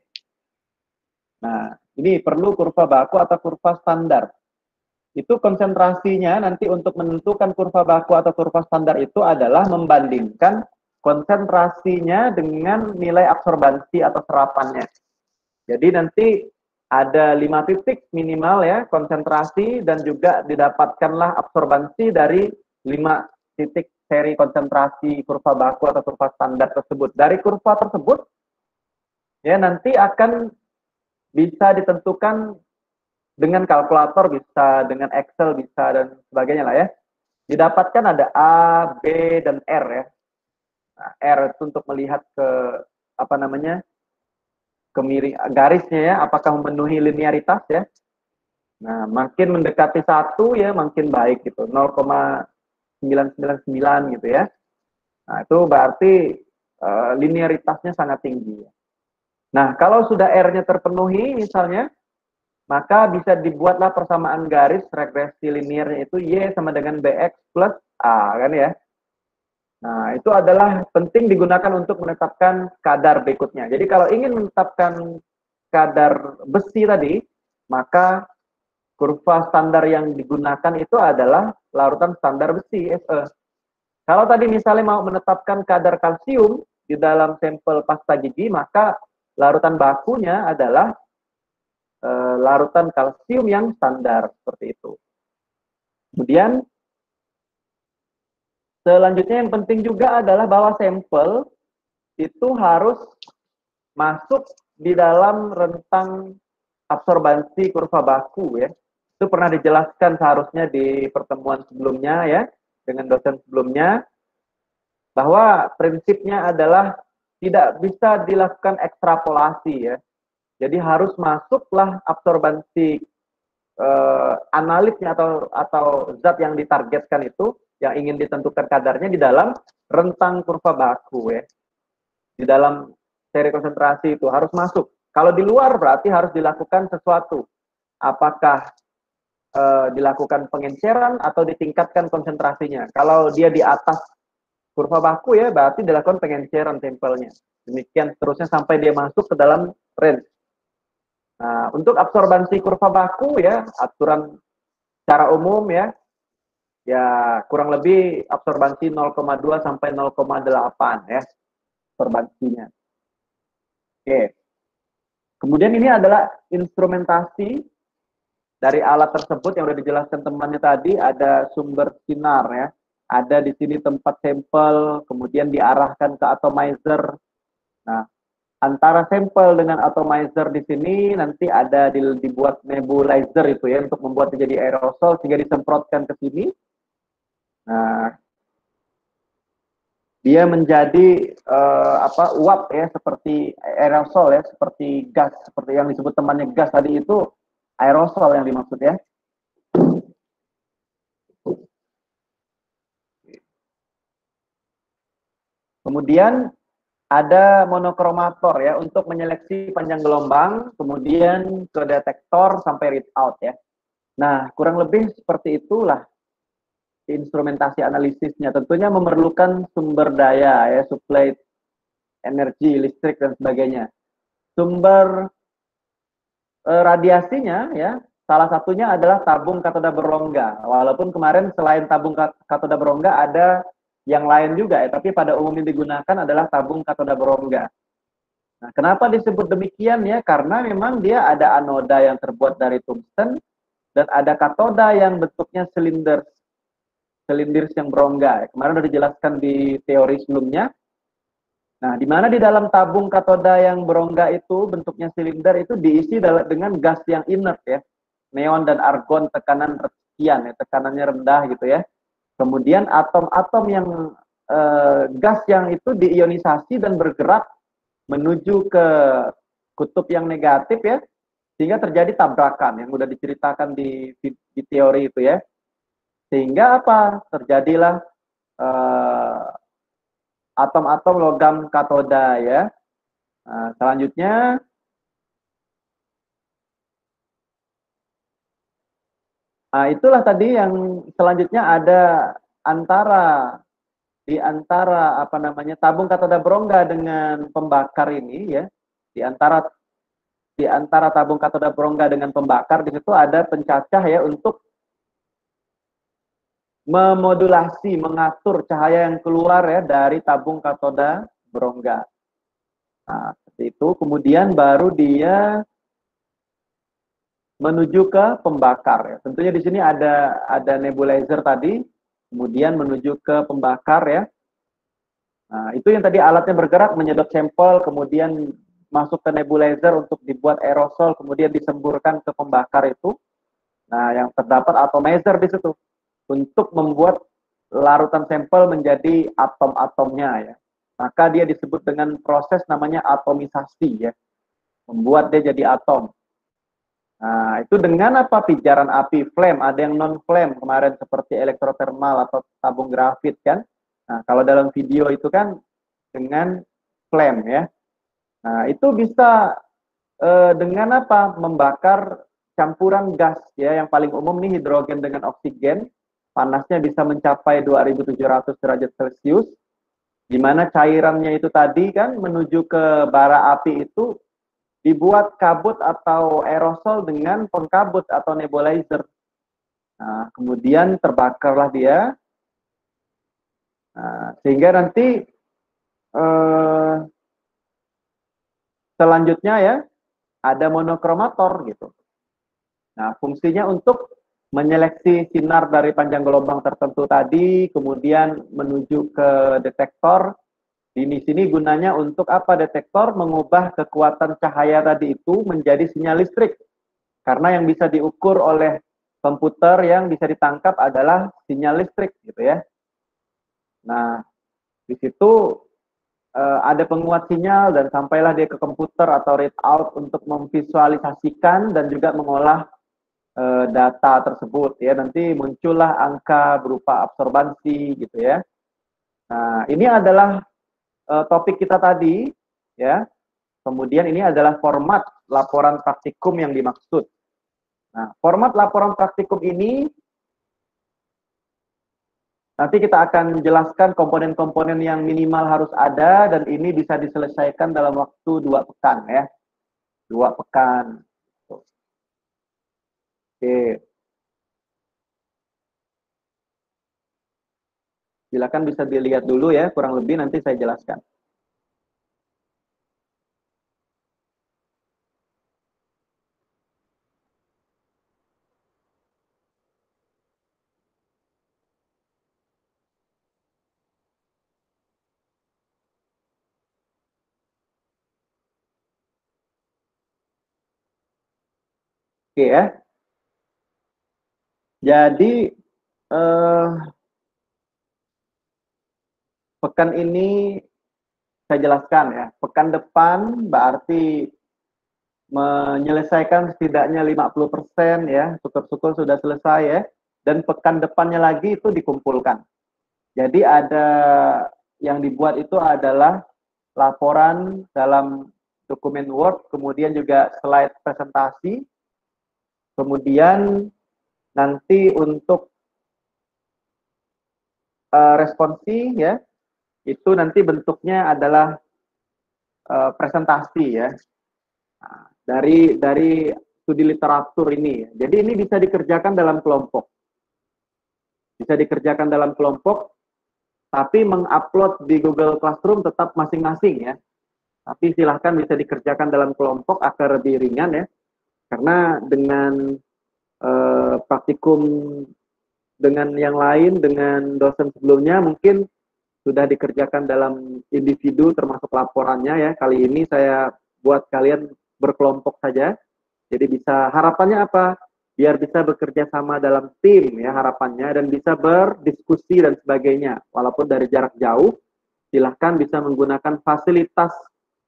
Nah, ini perlu kurva baku atau kurva standar. Itu konsentrasinya nanti untuk menentukan kurva baku atau kurva standar itu adalah membandingkan konsentrasinya dengan nilai absorbansi atau serapannya. Jadi nanti ada lima titik minimal ya konsentrasi dan juga didapatkanlah absorbansi dari lima titik seri konsentrasi kurva baku atau kurva standar tersebut. Dari kurva tersebut ya nanti akan bisa ditentukan dengan kalkulator, bisa dengan Excel, bisa dan sebagainya lah ya. Didapatkan ada A, B, dan R ya. Nah, R itu untuk melihat ke apa namanya kemiring garisnya ya, apakah memenuhi linearitas ya. Nah, makin mendekati satu ya makin baik gitu, nol koma sembilan sembilan sembilan gitu ya. Nah, itu berarti uh, linearitasnya sangat tinggi. Nah, kalau sudah R-nya terpenuhi misalnya, maka bisa dibuatlah persamaan garis regresi linearnya itu Y sama dengan B X plus A kan ya. Nah, itu adalah penting digunakan untuk menetapkan kadar berikutnya. Jadi kalau ingin menetapkan kadar besi tadi, maka kurva standar yang digunakan itu adalah larutan standar besi S E. Kalau tadi misalnya mau menetapkan kadar kalsium di dalam sampel pasta gigi, maka larutan bakunya adalah e, larutan kalsium yang standar seperti itu. Kemudian selanjutnya yang penting juga adalah bahwa sampel itu harus masuk di dalam rentang absorbansi kurva baku ya. Itu pernah dijelaskan seharusnya di pertemuan sebelumnya ya dengan dosen sebelumnya, bahwa prinsipnya adalah tidak bisa dilakukan ekstrapolasi ya. Jadi harus masuklah absorbansi eh, analitnya atau atau zat yang ditargetkan itu yang ingin ditentukan kadarnya di dalam rentang kurva baku ya. Di dalam seri konsentrasi itu harus masuk. Kalau di luar berarti harus dilakukan sesuatu. Apakah e, dilakukan pengenceran atau ditingkatkan konsentrasinya. Kalau dia di atas kurva baku ya berarti dilakukan pengenceran sampelnya. Demikian seterusnya sampai dia masuk ke dalam range. Nah, untuk absorbansi kurva baku ya, aturan secara umum ya, ya kurang lebih absorbansi nol koma dua sampai nol koma delapan ya absorbansinya. Oke. Kemudian ini adalah instrumentasi dari alat tersebut yang sudah dijelaskan temannya tadi. Ada sumber sinar ya, ada di sini tempat sampel, kemudian diarahkan ke atomizer. Nah, antara sampel dengan atomizer di sini nanti ada dibuat nebulizer itu ya untuk membuat menjadi aerosol sehingga disemprotkan ke sini. Nah, dia menjadi uh, apa uap ya seperti aerosol ya, seperti gas, seperti yang disebut temannya gas tadi itu aerosol yang dimaksud ya. Kemudian ada monokromator ya untuk menyeleksi panjang gelombang, kemudian ke detektor sampai read out ya. Nah, kurang lebih seperti itulah instrumentasi analisisnya. Tentunya memerlukan sumber daya ya, supply energi, listrik dan sebagainya. Sumber eh, radiasinya ya, salah satunya adalah tabung katoda berongga. Walaupun kemarin selain tabung katoda berongga ada yang lain juga ya, tapi pada umumnya digunakan adalah tabung katoda berongga. Nah, kenapa disebut demikian ya? Karena memang dia ada anoda yang terbuat dari tungsten dan ada katoda yang bentuknya silinder, silinder yang berongga. Kemarin sudah dijelaskan di teori sebelumnya. Nah, di mana di dalam tabung katoda yang berongga itu bentuknya silinder itu diisi dengan gas yang inert ya, neon dan argon tekanan sekian ya, tekanannya rendah gitu ya. Kemudian atom-atom yang eh, gas yang itu diionisasi dan bergerak menuju ke kutub yang negatif ya, sehingga terjadi tabrakan yang sudah diceritakan di, di, di teori itu ya. Sehingga apa? Terjadilah atom-atom eh, logam katoda ya. Nah, selanjutnya nah, itulah tadi yang selanjutnya ada antara di antara apa namanya tabung katoda berongga dengan pembakar ini ya, di antara di antara tabung katoda berongga dengan pembakar di situ ada pencacah ya untuk memodulasi, mengatur cahaya yang keluar ya dari tabung katoda berongga. Nah, seperti itu. Kemudian baru dia menuju ke pembakar ya. Tentunya di sini ada ada nebulizer tadi, kemudian menuju ke pembakar ya. Nah, itu yang tadi alatnya bergerak menyedot sampel, kemudian masuk ke nebulizer untuk dibuat aerosol, kemudian disemburkan ke pembakar itu. Nah, yang terdapat atomizer di situ untuk membuat larutan sampel menjadi atom-atomnya ya. Maka dia disebut dengan proses namanya atomisasi ya. Membuat dia jadi atom. Nah, itu dengan apa? Pijaran api, flame, ada yang non-flame kemarin seperti elektrotermal atau tabung grafit kan. Nah, kalau dalam video itu kan dengan flame ya. Nah, itu bisa eh, dengan apa? Membakar campuran gas ya, yang paling umum nih hidrogen dengan oksigen. Panasnya bisa mencapai dua ribu tujuh ratus derajat Celcius. Di mana cairannya itu tadi kan menuju ke bara api itu dibuat kabut atau aerosol dengan pengkabut atau nebulizer. Nah, kemudian terbakarlah dia. Nah, sehingga nanti eh, selanjutnya ya ada monokromator gitu. Nah, fungsinya untuk menyeleksi sinar dari panjang gelombang tertentu tadi, kemudian menuju ke detektor. Di sini gunanya untuk apa? Detektor mengubah kekuatan cahaya tadi itu menjadi sinyal listrik. Karena yang bisa diukur oleh komputer yang bisa ditangkap adalah sinyal listrik gitu ya. Nah, di situ uh, ada penguat sinyal dan sampailah dia ke komputer atau readout untuk memvisualisasikan dan juga mengolah uh, data tersebut ya. Nanti muncullah angka berupa absorbansi gitu ya. Nah, ini adalah uh, topik kita tadi ya. Kemudian ini adalah format laporan praktikum yang dimaksud. Nah, format laporan praktikum ini nanti kita akan jelaskan komponen-komponen yang minimal harus ada dan ini bisa diselesaikan dalam waktu dua pekan ya. Dua pekan. Oke. Silakan bisa dilihat dulu ya, kurang lebih nanti saya jelaskan. Oke ya. Jadi eh, pekan ini saya jelaskan ya. Pekan depan berarti menyelesaikan setidaknya lima puluh persen ya, syukur-syukur sudah selesai ya, dan pekan depannya lagi itu dikumpulkan. Jadi ada yang dibuat itu adalah laporan dalam dokumen Word, kemudian juga slide presentasi, kemudian nanti untuk uh, responsi ya, itu nanti bentuknya adalah uh, presentasi ya. Nah, dari dari studi literatur ini. Jadi ini bisa dikerjakan dalam kelompok. Bisa dikerjakan dalam kelompok, tapi mengupload di Google Classroom tetap masing-masing ya. Tapi silahkan bisa dikerjakan dalam kelompok agar lebih ringan ya. Karena dengan eh, praktikum dengan yang lain, dengan dosen sebelumnya mungkin sudah dikerjakan dalam individu termasuk laporannya ya. Kali ini saya buat kalian berkelompok saja. Jadi bisa, harapannya apa? Biar bisa bekerja sama dalam tim ya harapannya, dan bisa berdiskusi dan sebagainya. Walaupun dari jarak jauh, silahkan bisa menggunakan fasilitas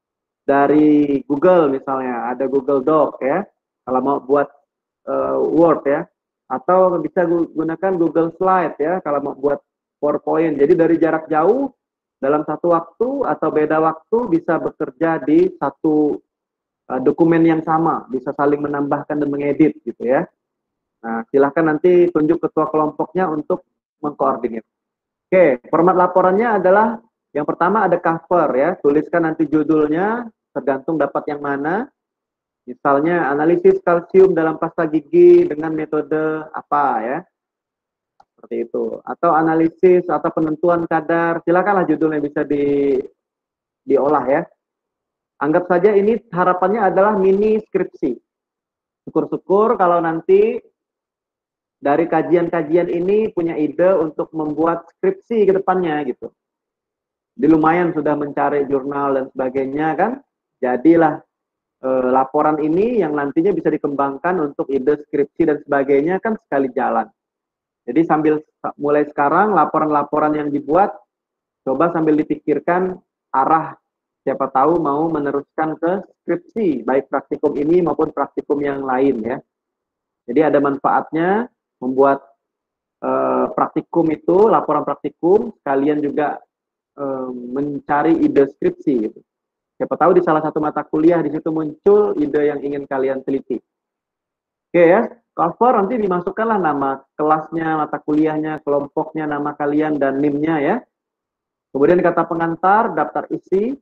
dari Google misalnya, ada Google Doc ya, kalau mau buat uh, Word ya, atau bisa gunakan Google Slide ya, kalau mau buat PowerPoint. Jadi dari jarak jauh, dalam satu waktu atau beda waktu bisa bekerja di satu uh, dokumen yang sama, bisa saling menambahkan dan mengedit gitu ya. Nah, silahkan nanti tunjuk ketua kelompoknya untuk mengkoordinir. Oke, format laporannya adalah yang pertama ada cover ya, tuliskan nanti judulnya, tergantung dapat yang mana. Misalnya analisis kalsium dalam pasta gigi dengan metode apa ya, seperti itu. Atau analisis atau penentuan kadar, silakanlah judulnya bisa di diolah ya. Anggap saja ini harapannya adalah mini skripsi. Syukur-syukur kalau nanti dari kajian-kajian ini punya ide untuk membuat skripsi ke depannya gitu. Jadi lumayan sudah mencari jurnal dan sebagainya kan. Jadilah e, laporan ini yang nantinya bisa dikembangkan untuk ide skripsi dan sebagainya kan sekali jalan. Jadi sambil mulai sekarang laporan-laporan yang dibuat, coba sambil dipikirkan arah, siapa tahu mau meneruskan ke skripsi, baik praktikum ini maupun praktikum yang lain ya. Jadi ada manfaatnya membuat eh, praktikum itu, laporan praktikum, kalian juga eh, mencari ide skripsi gitu. Siapa tahu di salah satu mata kuliah di situ muncul ide yang ingin kalian teliti. Oke ya, cover nanti dimasukkanlah nama kelasnya, mata kuliahnya, kelompoknya, nama kalian dan N I M-nya ya. Kemudian kata pengantar, daftar isi.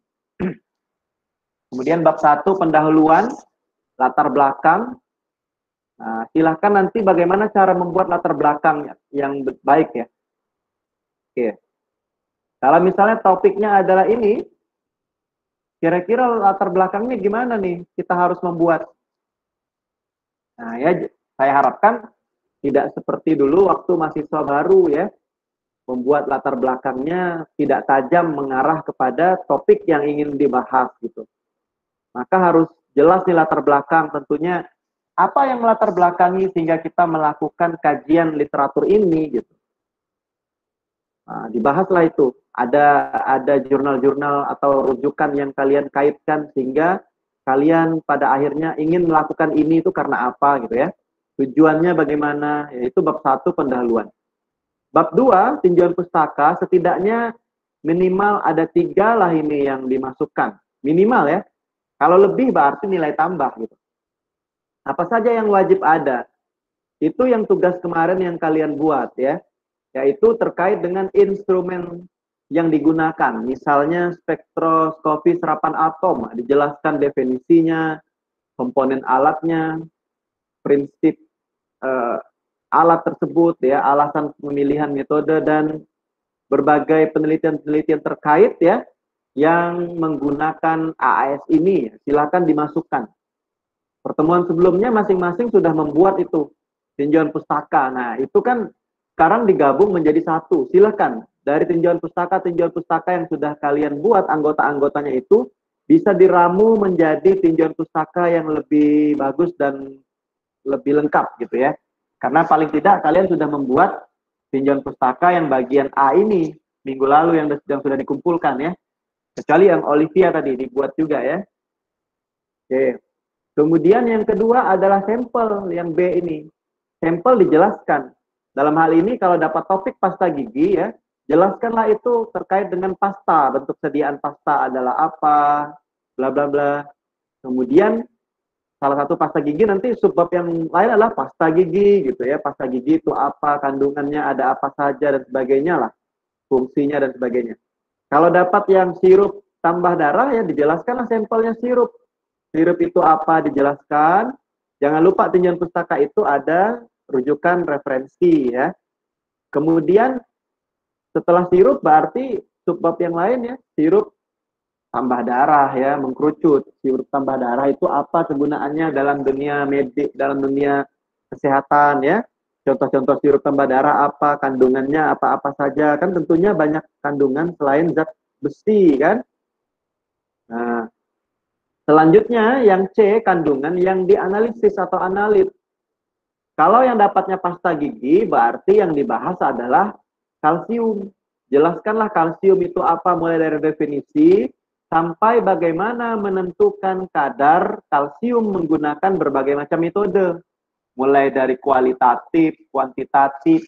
Kemudian bab satu pendahuluan, latar belakang. Nah, silahkan nanti bagaimana cara membuat latar belakang yang baik ya. Oke. Kalau misalnya topiknya adalah ini, kira-kira latar belakangnya gimana nih kita harus membuat. Nah ya, saya harapkan tidak seperti dulu waktu mahasiswa baru ya, membuat latar belakangnya tidak tajam mengarah kepada topik yang ingin dibahas gitu. Maka harus jelas nih latar belakang, tentunya apa yang melatar belakangi sehingga kita melakukan kajian literatur ini gitu. Nah, dibahaslah itu. Ada ada jurnal-jurnal atau rujukan yang kalian kaitkan sehingga kalian pada akhirnya ingin melakukan ini itu karena apa gitu ya. Tujuannya bagaimana? Yaitu bab satu pendahuluan. Bab dua tinjauan pustaka, setidaknya minimal ada tiga lah ini yang dimasukkan. Minimal ya. Kalau lebih berarti nilai tambah gitu. Apa saja yang wajib ada? Itu yang tugas kemarin yang kalian buat ya. Yaitu terkait dengan instrumen yang digunakan. Misalnya spektroskopi serapan atom, dijelaskan definisinya, komponen alatnya, prinsip eh, alat tersebut ya, alasan pemilihan metode dan berbagai penelitian-penelitian terkait ya yang menggunakan A A S ini. Silakan dimasukkan. Pertemuan sebelumnya masing-masing sudah membuat itu tinjauan pustaka. Nah, itu kan sekarang digabung menjadi satu. Silakan dari tinjauan pustaka, tinjauan pustaka yang sudah kalian buat anggota-anggotanya itu bisa diramu menjadi tinjauan pustaka yang lebih bagus dan lebih lengkap gitu ya. Karena paling tidak kalian sudah membuat tinjauan pustaka yang bagian A ini minggu lalu yang, yang sudah dikumpulkan ya. Kecuali yang Olivia tadi dibuat juga ya. Oke. Kemudian yang kedua adalah sampel, yang B ini. Sampel dijelaskan. Dalam hal ini kalau dapat topik pasta gigi ya, jelaskanlah itu terkait dengan pasta, bentuk sediaan pasta adalah apa, bla bla bla. Kemudian salah satu pasta gigi nanti subbab yang lain adalah pasta gigi gitu ya. Pasta gigi itu apa, kandungannya ada apa saja dan sebagainya lah, fungsinya dan sebagainya. Kalau dapat yang sirup tambah darah ya dijelaskanlah sampelnya sirup. Sirup itu apa dijelaskan. Jangan lupa tinjauan pustaka itu ada rujukan referensi ya. Kemudian setelah sirup berarti subbab yang lain ya, sirup tambah darah ya, mengkerucut. Sirup tambah darah itu apa kegunaannya dalam dunia medik, dalam dunia kesehatan ya. Contoh-contoh sirup tambah darah apa, kandungannya apa-apa saja. Kan tentunya banyak kandungan selain zat besi kan. Nah, selanjutnya yang C, kandungan yang dianalisis atau analit. Kalau yang dapatnya pasta gigi, berarti yang dibahas adalah kalsium. Jelaskanlah kalsium itu apa, mulai dari definisi, sampai bagaimana menentukan kadar kalsium menggunakan berbagai macam metode. Mulai dari kualitatif, kuantitatif,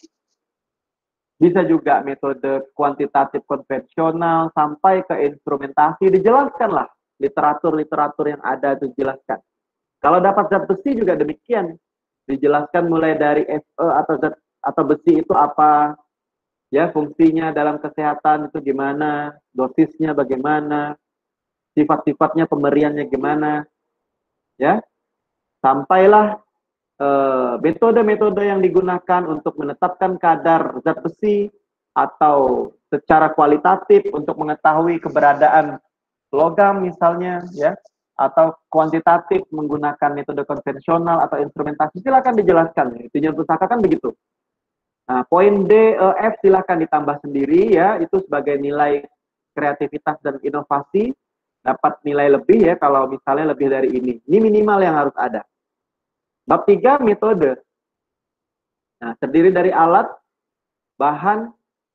bisa juga metode kuantitatif konvensional, sampai ke instrumentasi, dijelaskanlah. Literatur-literatur yang ada itu dijelaskan. Kalau dapat zat besi juga demikian. Dijelaskan mulai dari Fe atau zat atau besi itu apa, ya fungsinya dalam kesehatan itu gimana, dosisnya bagaimana, sifat-sifatnya pemberiannya gimana, ya sampailah metode-metode eh, yang digunakan untuk menetapkan kadar zat besi atau secara kualitatif untuk mengetahui keberadaan logam misalnya, ya atau kuantitatif menggunakan metode konvensional atau instrumentasi, silakan dijelaskan. Tinjauan pustaka kan begitu. Nah, poin D, E, F silakan ditambah sendiri ya, itu sebagai nilai kreativitas dan inovasi, dapat nilai lebih ya kalau misalnya lebih dari ini. Ini minimal yang harus ada. Bab tiga, metode. Nah, terdiri dari alat, bahan,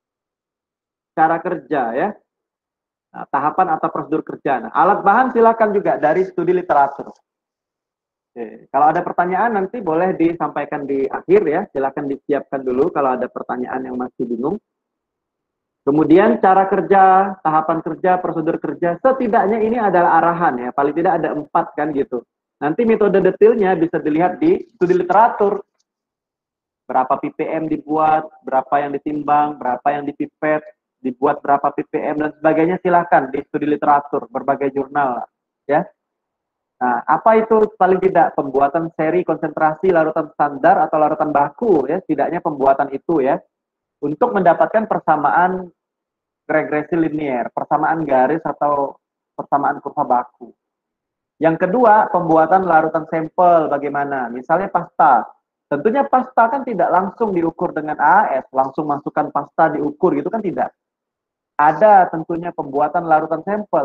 cara kerja ya. Nah, tahapan atau prosedur kerja. Nah, alat bahan silakan juga dari studi literatur. Oke. Kalau ada pertanyaan nanti boleh disampaikan di akhir ya. Silakan disiapkan dulu kalau ada pertanyaan yang masih bingung. Kemudian cara kerja, tahapan kerja, prosedur kerja. Setidaknya ini adalah arahan ya. Paling tidak ada empat kan gitu. Nanti metode detailnya bisa dilihat di studi literatur. Berapa P P M dibuat, berapa yang ditimbang, berapa yang dipipet, dibuat berapa P P M dan sebagainya, silakan di studi literatur berbagai jurnal ya. Nah, apa itu paling tidak pembuatan seri konsentrasi larutan standar atau larutan baku ya, setidaknya pembuatan itu ya untuk mendapatkan persamaan regresi linear, persamaan garis atau persamaan kurva baku. Yang kedua, pembuatan larutan sampel bagaimana? Misalnya pasta. Tentunya pasta kan tidak langsung diukur dengan A A S, langsung masukkan pasta diukur gitu kan tidak. Ada tentunya pembuatan larutan sampel.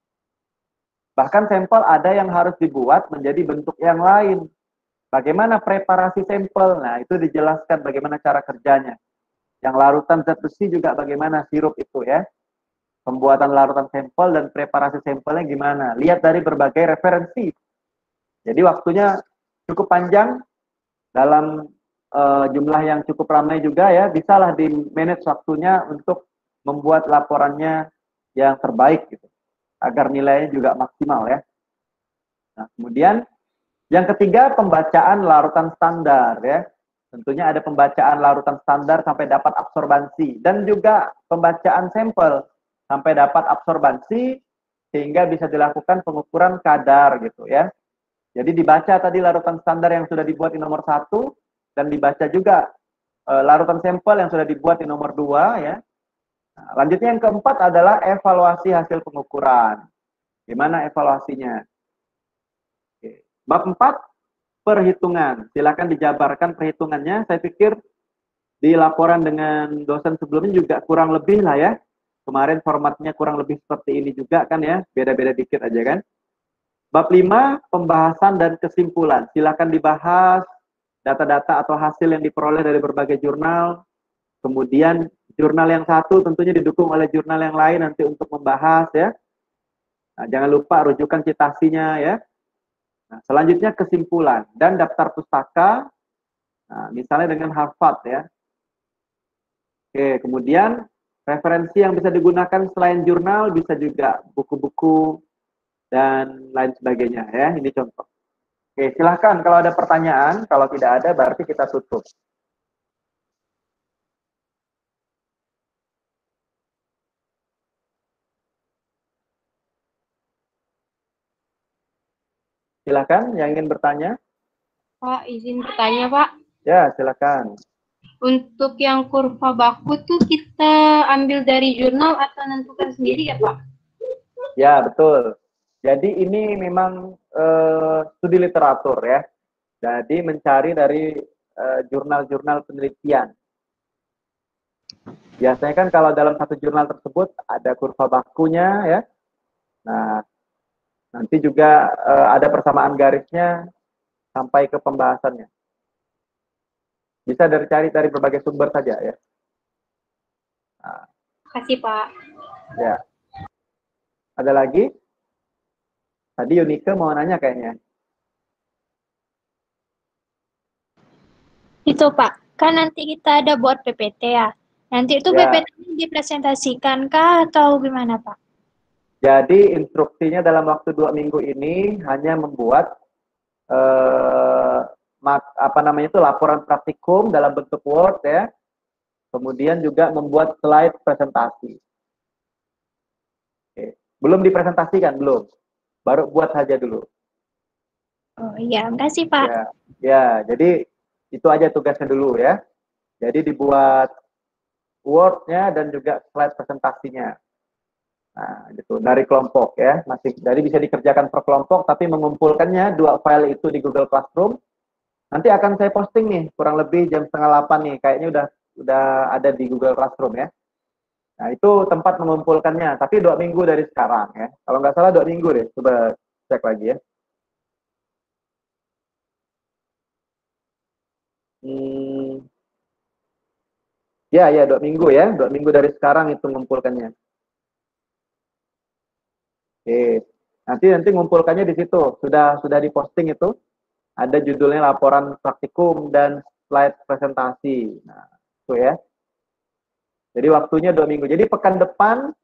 Bahkan sampel ada yang harus dibuat menjadi bentuk yang lain. Bagaimana preparasi sampel? Nah, itu dijelaskan bagaimana cara kerjanya. Yang larutan zat besi juga bagaimana sirup itu ya. Pembuatan larutan sampel dan preparasi sampelnya gimana. Lihat dari berbagai referensi. Jadi waktunya cukup panjang dalam uh, jumlah yang cukup ramai juga ya. Bisalah di manage waktunya untuk membuat laporannya yang terbaik gitu, agar nilainya juga maksimal ya. Nah, kemudian yang ketiga, pembacaan larutan standar ya. Tentunya ada pembacaan larutan standar sampai dapat absorbansi dan juga pembacaan sampel sampai dapat absorbansi sehingga bisa dilakukan pengukuran kadar gitu ya. Jadi dibaca tadi larutan standar yang sudah dibuat di nomor satu dan dibaca juga e, larutan sampel yang sudah dibuat di nomor dua ya. Nah, lanjutnya yang keempat adalah evaluasi hasil pengukuran. Gimana evaluasinya? Oke. Bab empat, perhitungan. Silakan dijabarkan perhitungannya. Saya pikir di laporan dengan dosen sebelumnya juga kurang lebih lah ya. Kemarin formatnya kurang lebih seperti ini juga kan ya. Beda-beda dikit aja kan. Bab lima, pembahasan dan kesimpulan. Silakan dibahas data-data atau hasil yang diperoleh dari berbagai jurnal. Kemudian jurnal yang satu tentunya didukung oleh jurnal yang lain nanti untuk membahas ya. Nah, jangan lupa rujukan citasinya ya. Nah, selanjutnya kesimpulan dan daftar pustaka, nah, misalnya dengan Harvard ya. Oke, kemudian referensi yang bisa digunakan selain jurnal bisa juga buku-buku dan lain sebagainya ya. Ini contoh. Oke, silahkan kalau ada pertanyaan. Kalau tidak ada berarti kita tutup. Silakan yang ingin bertanya. Pak, izin bertanya, Pak. Ya, silakan. Untuk yang kurva baku tuh kita ambil dari jurnal atau nentukan sendiri ya, Pak? Ya, betul. Jadi ini memang uh, studi literatur ya. Jadi mencari dari jurnal-jurnal uh, penelitian. Biasanya kan kalau dalam satu jurnal tersebut ada kurva bakunya ya. Nah, nanti juga uh, ada persamaan garisnya sampai ke pembahasannya. Bisa dari cari dari berbagai sumber saja ya. Nah. Terima kasih, Pak. Ya. Ada lagi? Tadi Yunike mau nanya kayaknya. Itu Pak, kan nanti kita ada buat P P T ya. Nanti itu Ya. P P T dipresentasikan kah atau gimana Pak? Jadi instruksinya dalam waktu dua minggu ini hanya membuat eh, mak, apa namanya itu laporan praktikum dalam bentuk Word ya. Kemudian juga membuat slide presentasi. Oke. Belum dipresentasikan belum. Baru buat saja dulu. Oh iya, makasih Pak. Ya, ya, jadi itu aja tugasnya dulu ya. Jadi dibuat Word-nya dan juga slide presentasinya. Nah, gitu dari kelompok ya, masih jadi bisa dikerjakan per kelompok, tapi mengumpulkannya dua file itu di Google Classroom. Nanti akan saya posting nih, kurang lebih jam setengah delapan nih, kayaknya udah udah ada di Google Classroom ya. Nah, itu tempat mengumpulkannya, tapi dua minggu dari sekarang ya. Kalau nggak salah dua minggu deh, coba cek lagi ya. Hmm. Ya, ya, dua minggu ya, dua minggu dari sekarang itu mengumpulkannya. Oke, nanti nanti ngumpulkannya di situ, sudah sudah diposting itu, ada judulnya laporan praktikum dan slide presentasi. Nah, itu ya. Jadi waktunya dua minggu. Jadi pekan depan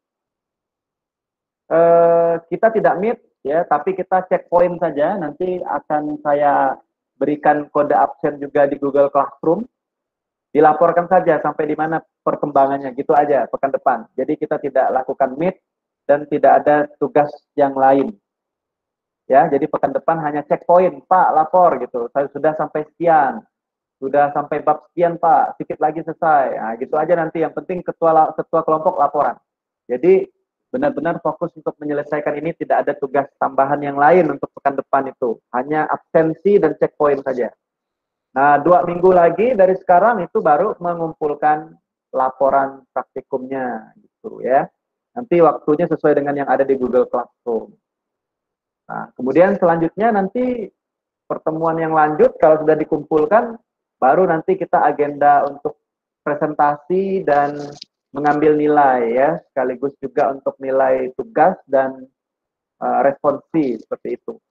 eh, kita tidak meet ya, tapi kita checkpoint saja. Nanti akan saya berikan kode absen juga di Google Classroom. Dilaporkan saja sampai di mana perkembangannya, gitu aja pekan depan. Jadi kita tidak lakukan meet dan tidak ada tugas yang lain. Ya, jadi pekan depan hanya checkpoint, Pak, lapor gitu. Saya sudah sampai sekian. Sudah sampai bab sekian Pak, sedikit lagi selesai. Nah, gitu aja nanti. Yang penting ketua ketua kelompok laporan. Jadi benar-benar fokus untuk menyelesaikan ini, tidak ada tugas tambahan yang lain untuk pekan depan itu. Hanya absensi dan checkpoint saja. Nah, dua minggu lagi dari sekarang itu baru mengumpulkan laporan praktikumnya gitu ya. Nanti waktunya sesuai dengan yang ada di Google Classroom. Nah, kemudian selanjutnya nanti pertemuan yang lanjut kalau sudah dikumpulkan, baru nanti kita agenda untuk presentasi dan mengambil nilai ya, sekaligus juga untuk nilai tugas dan uh, responsi seperti itu.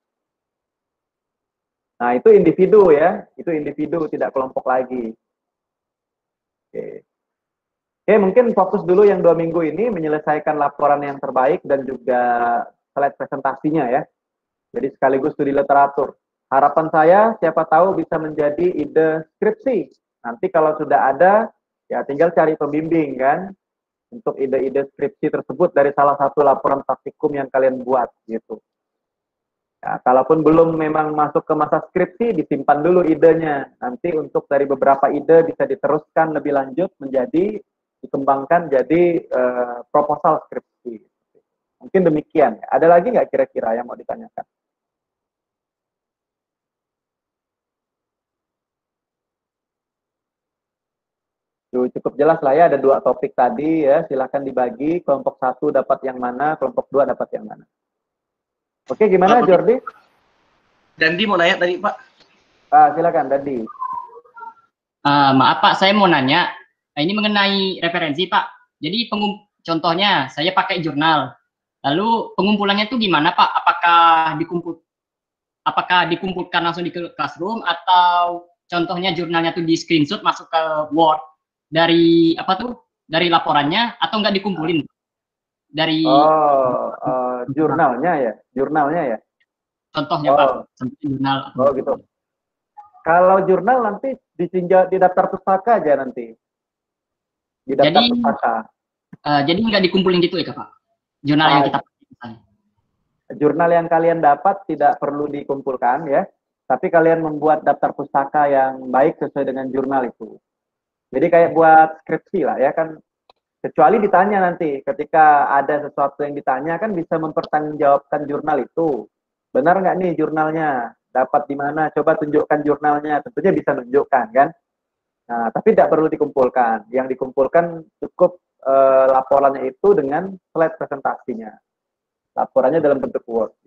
Nah, itu individu ya, itu individu tidak kelompok lagi. Oke. Oke, mungkin fokus dulu yang dua minggu ini menyelesaikan laporan yang terbaik dan juga slide presentasinya ya. Jadi sekaligus studi literatur. Harapan saya, siapa tahu bisa menjadi ide skripsi. Nanti kalau sudah ada, ya tinggal cari pembimbing kan, untuk ide-ide skripsi tersebut dari salah satu laporan praktikum yang kalian buat gitu. Ya, kalaupun belum memang masuk ke masa skripsi, disimpan dulu idenya. Nanti untuk dari beberapa ide bisa diteruskan lebih lanjut menjadi, dikembangkan jadi uh, proposal skripsi. Mungkin demikian. Ada lagi nggak kira-kira yang mau ditanyakan? Cukup jelas lah ya, ada dua topik tadi ya, silakan dibagi, kelompok satu dapat yang mana, kelompok dua dapat yang mana. Oke, gimana Pak, Jordi? Dandi mau nanya tadi Pak. Ah, silakan Dandi. Uh, maaf Pak, saya mau nanya, ini mengenai referensi Pak. Jadi pengum contohnya saya pakai jurnal, lalu pengumpulannya itu gimana Pak? Apakah dikumpul, apakah dikumpulkan langsung di classroom atau contohnya jurnalnya tuh di screenshot masuk ke Word dari apa tuh dari laporannya atau enggak dikumpulin dari Oh, uh, jurnalnya ya, jurnalnya ya. Contohnya oh. Pak, contoh jurnal. Oh gitu. Kalau jurnal nanti ditinjau di daftar pustaka aja nanti. Di daftar jadi, pustaka. Uh, jadi nggak dikumpulin gitu ya Pak? Jurnal uh, yang kita misalnya. Jurnal yang kalian dapat tidak perlu dikumpulkan ya, tapi kalian membuat daftar pustaka yang baik sesuai dengan jurnal itu. Jadi kayak buat skripsi lah ya kan. Kecuali ditanya nanti, ketika ada sesuatu yang ditanya kan bisa mempertanggungjawabkan jurnal itu. Benar nggak nih jurnalnya? Dapat di mana? Coba tunjukkan jurnalnya. Tentunya bisa menunjukkan kan. Nah, tapi tidak perlu dikumpulkan. Yang dikumpulkan cukup eh, laporannya itu dengan slide presentasinya. Laporannya dalam bentuk Word.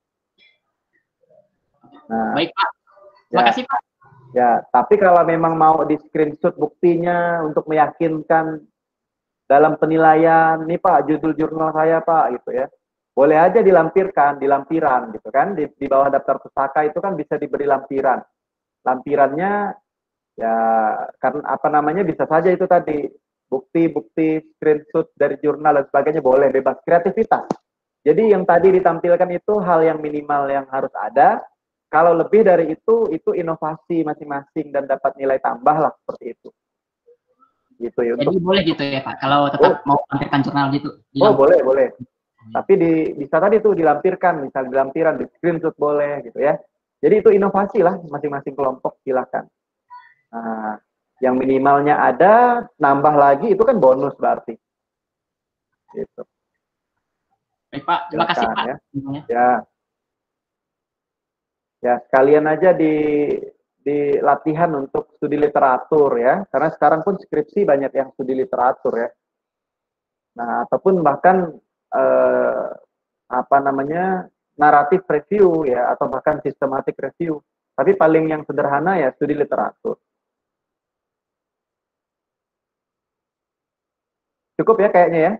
Nah, baik Pak. Terima ya, kasih Pak. Ya, tapi kalau memang mau di screenshot buktinya untuk meyakinkan dalam penilaian, nih Pak, judul jurnal saya Pak, gitu ya. Boleh aja dilampirkan, di lampiran gitu kan, di, di bawah daftar pustaka itu kan bisa diberi lampiran. Lampirannya ya karena apa namanya bisa saja itu tadi bukti-bukti screenshot dari jurnal dan sebagainya boleh, bebas kreativitas. Jadi yang tadi ditampilkan itu hal yang minimal yang harus ada. Kalau lebih dari itu, itu inovasi masing-masing dan dapat nilai tambah lah seperti itu. Gitu ya. Jadi boleh gitu ya Pak, kalau tetap oh. mau tampilkan jurnal gitu. Oh boleh, boleh. Tapi di, bisa tadi tuh dilampirkan, misal di lampiran, di screenshot boleh gitu ya. Jadi itu inovasi lah masing-masing kelompok, silakan. Nah, yang minimalnya ada, nambah lagi itu kan bonus berarti. Gitu. Baik Pak, terima silakan, kasih Pak. Ya. ya. Ya sekalian aja di di latihan untuk studi literatur ya, karena sekarang pun skripsi banyak yang studi literatur ya. Nah, ataupun bahkan eh, apa namanya naratif review ya, atau bahkan systematic review. Tapi paling yang sederhana ya studi literatur. Cukup ya kayaknya ya.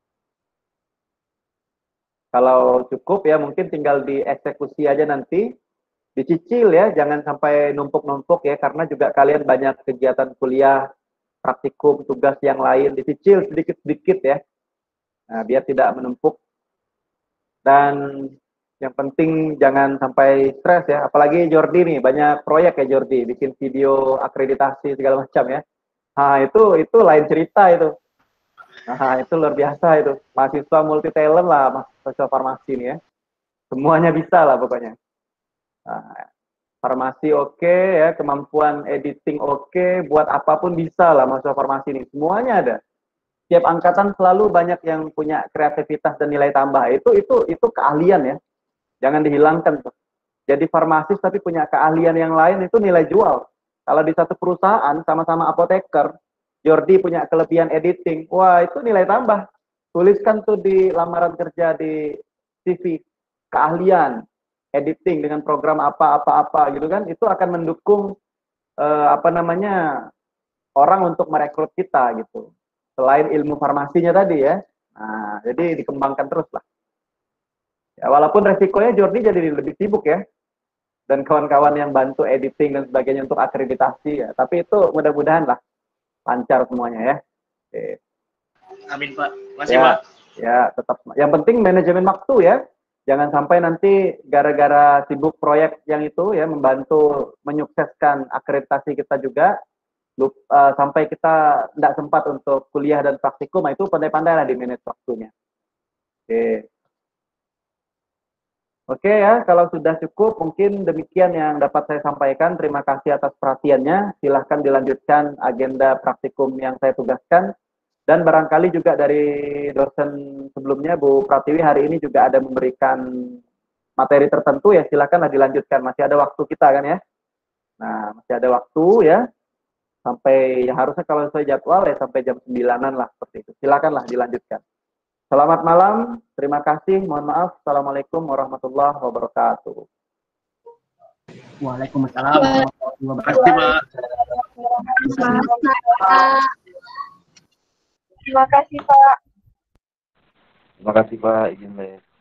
Kalau cukup ya mungkin tinggal dieksekusi aja nanti. Dicicil ya, jangan sampai numpuk-numpuk ya, karena juga kalian banyak kegiatan kuliah, praktikum, tugas yang lain, dicicil sedikit-sedikit ya, nah, biar tidak menumpuk. Dan yang penting jangan sampai stres ya, apalagi Jordi nih, banyak proyek ya Jordi, bikin video akreditasi segala macam ya. Nah itu, itu lain cerita itu. Nah itu luar biasa itu, mahasiswa multi talent lah, mahasiswa farmasi nih ya. Semuanya bisa lah pokoknya. Nah, farmasi oke okay, ya, kemampuan editing oke, okay, buat apapun bisa lah mahasiswa farmasi ini, semuanya ada. Tiap angkatan selalu banyak yang punya kreativitas dan nilai tambah. Itu itu itu keahlian ya, jangan dihilangkan tuh. Jadi farmasis tapi punya keahlian yang lain itu nilai jual. Kalau di satu perusahaan sama-sama apoteker, Jordi punya kelebihan editing, wah itu nilai tambah. Tuliskan tuh di lamaran kerja di C V keahlian editing dengan program apa-apa-apa gitu kan, itu akan mendukung eh, apa namanya orang untuk merekrut kita gitu. Selain ilmu farmasinya tadi ya, nah jadi dikembangkan terus lah. Ya, walaupun resikonya Jordi jadi lebih sibuk ya, dan kawan-kawan yang bantu editing dan sebagainya untuk akreditasi ya, tapi itu mudah-mudahan lah lancar semuanya ya. Oke. Amin Pak, masih ya, Pak. Ya tetap. Yang penting manajemen waktu ya. Jangan sampai nanti gara-gara sibuk proyek yang itu ya membantu menyukseskan akreditasi kita juga, lup, uh, sampai kita tidak sempat untuk kuliah dan praktikum, nah itu pandai-pandai lah di manage waktunya. Oke. Oke ya, kalau sudah cukup mungkin demikian yang dapat saya sampaikan. Terima kasih atas perhatiannya. Silahkan dilanjutkan agenda praktikum yang saya tugaskan. Dan barangkali juga dari dosen sebelumnya, Bu Pratiwi, hari ini juga ada memberikan materi tertentu ya, silakanlah dilanjutkan. Masih ada waktu kita kan ya. Nah, masih ada waktu ya. Sampai, yang harusnya kalau sesuai jadwal ya sampai jam sembilanan lah seperti itu. Silakanlah dilanjutkan. Selamat malam, terima kasih, mohon maaf. Assalamualaikum warahmatullahi wabarakatuh. Waalaikumsalam warahmatullahi wabarakatuh. Terima kasih Pak. Terima kasih Pak, izin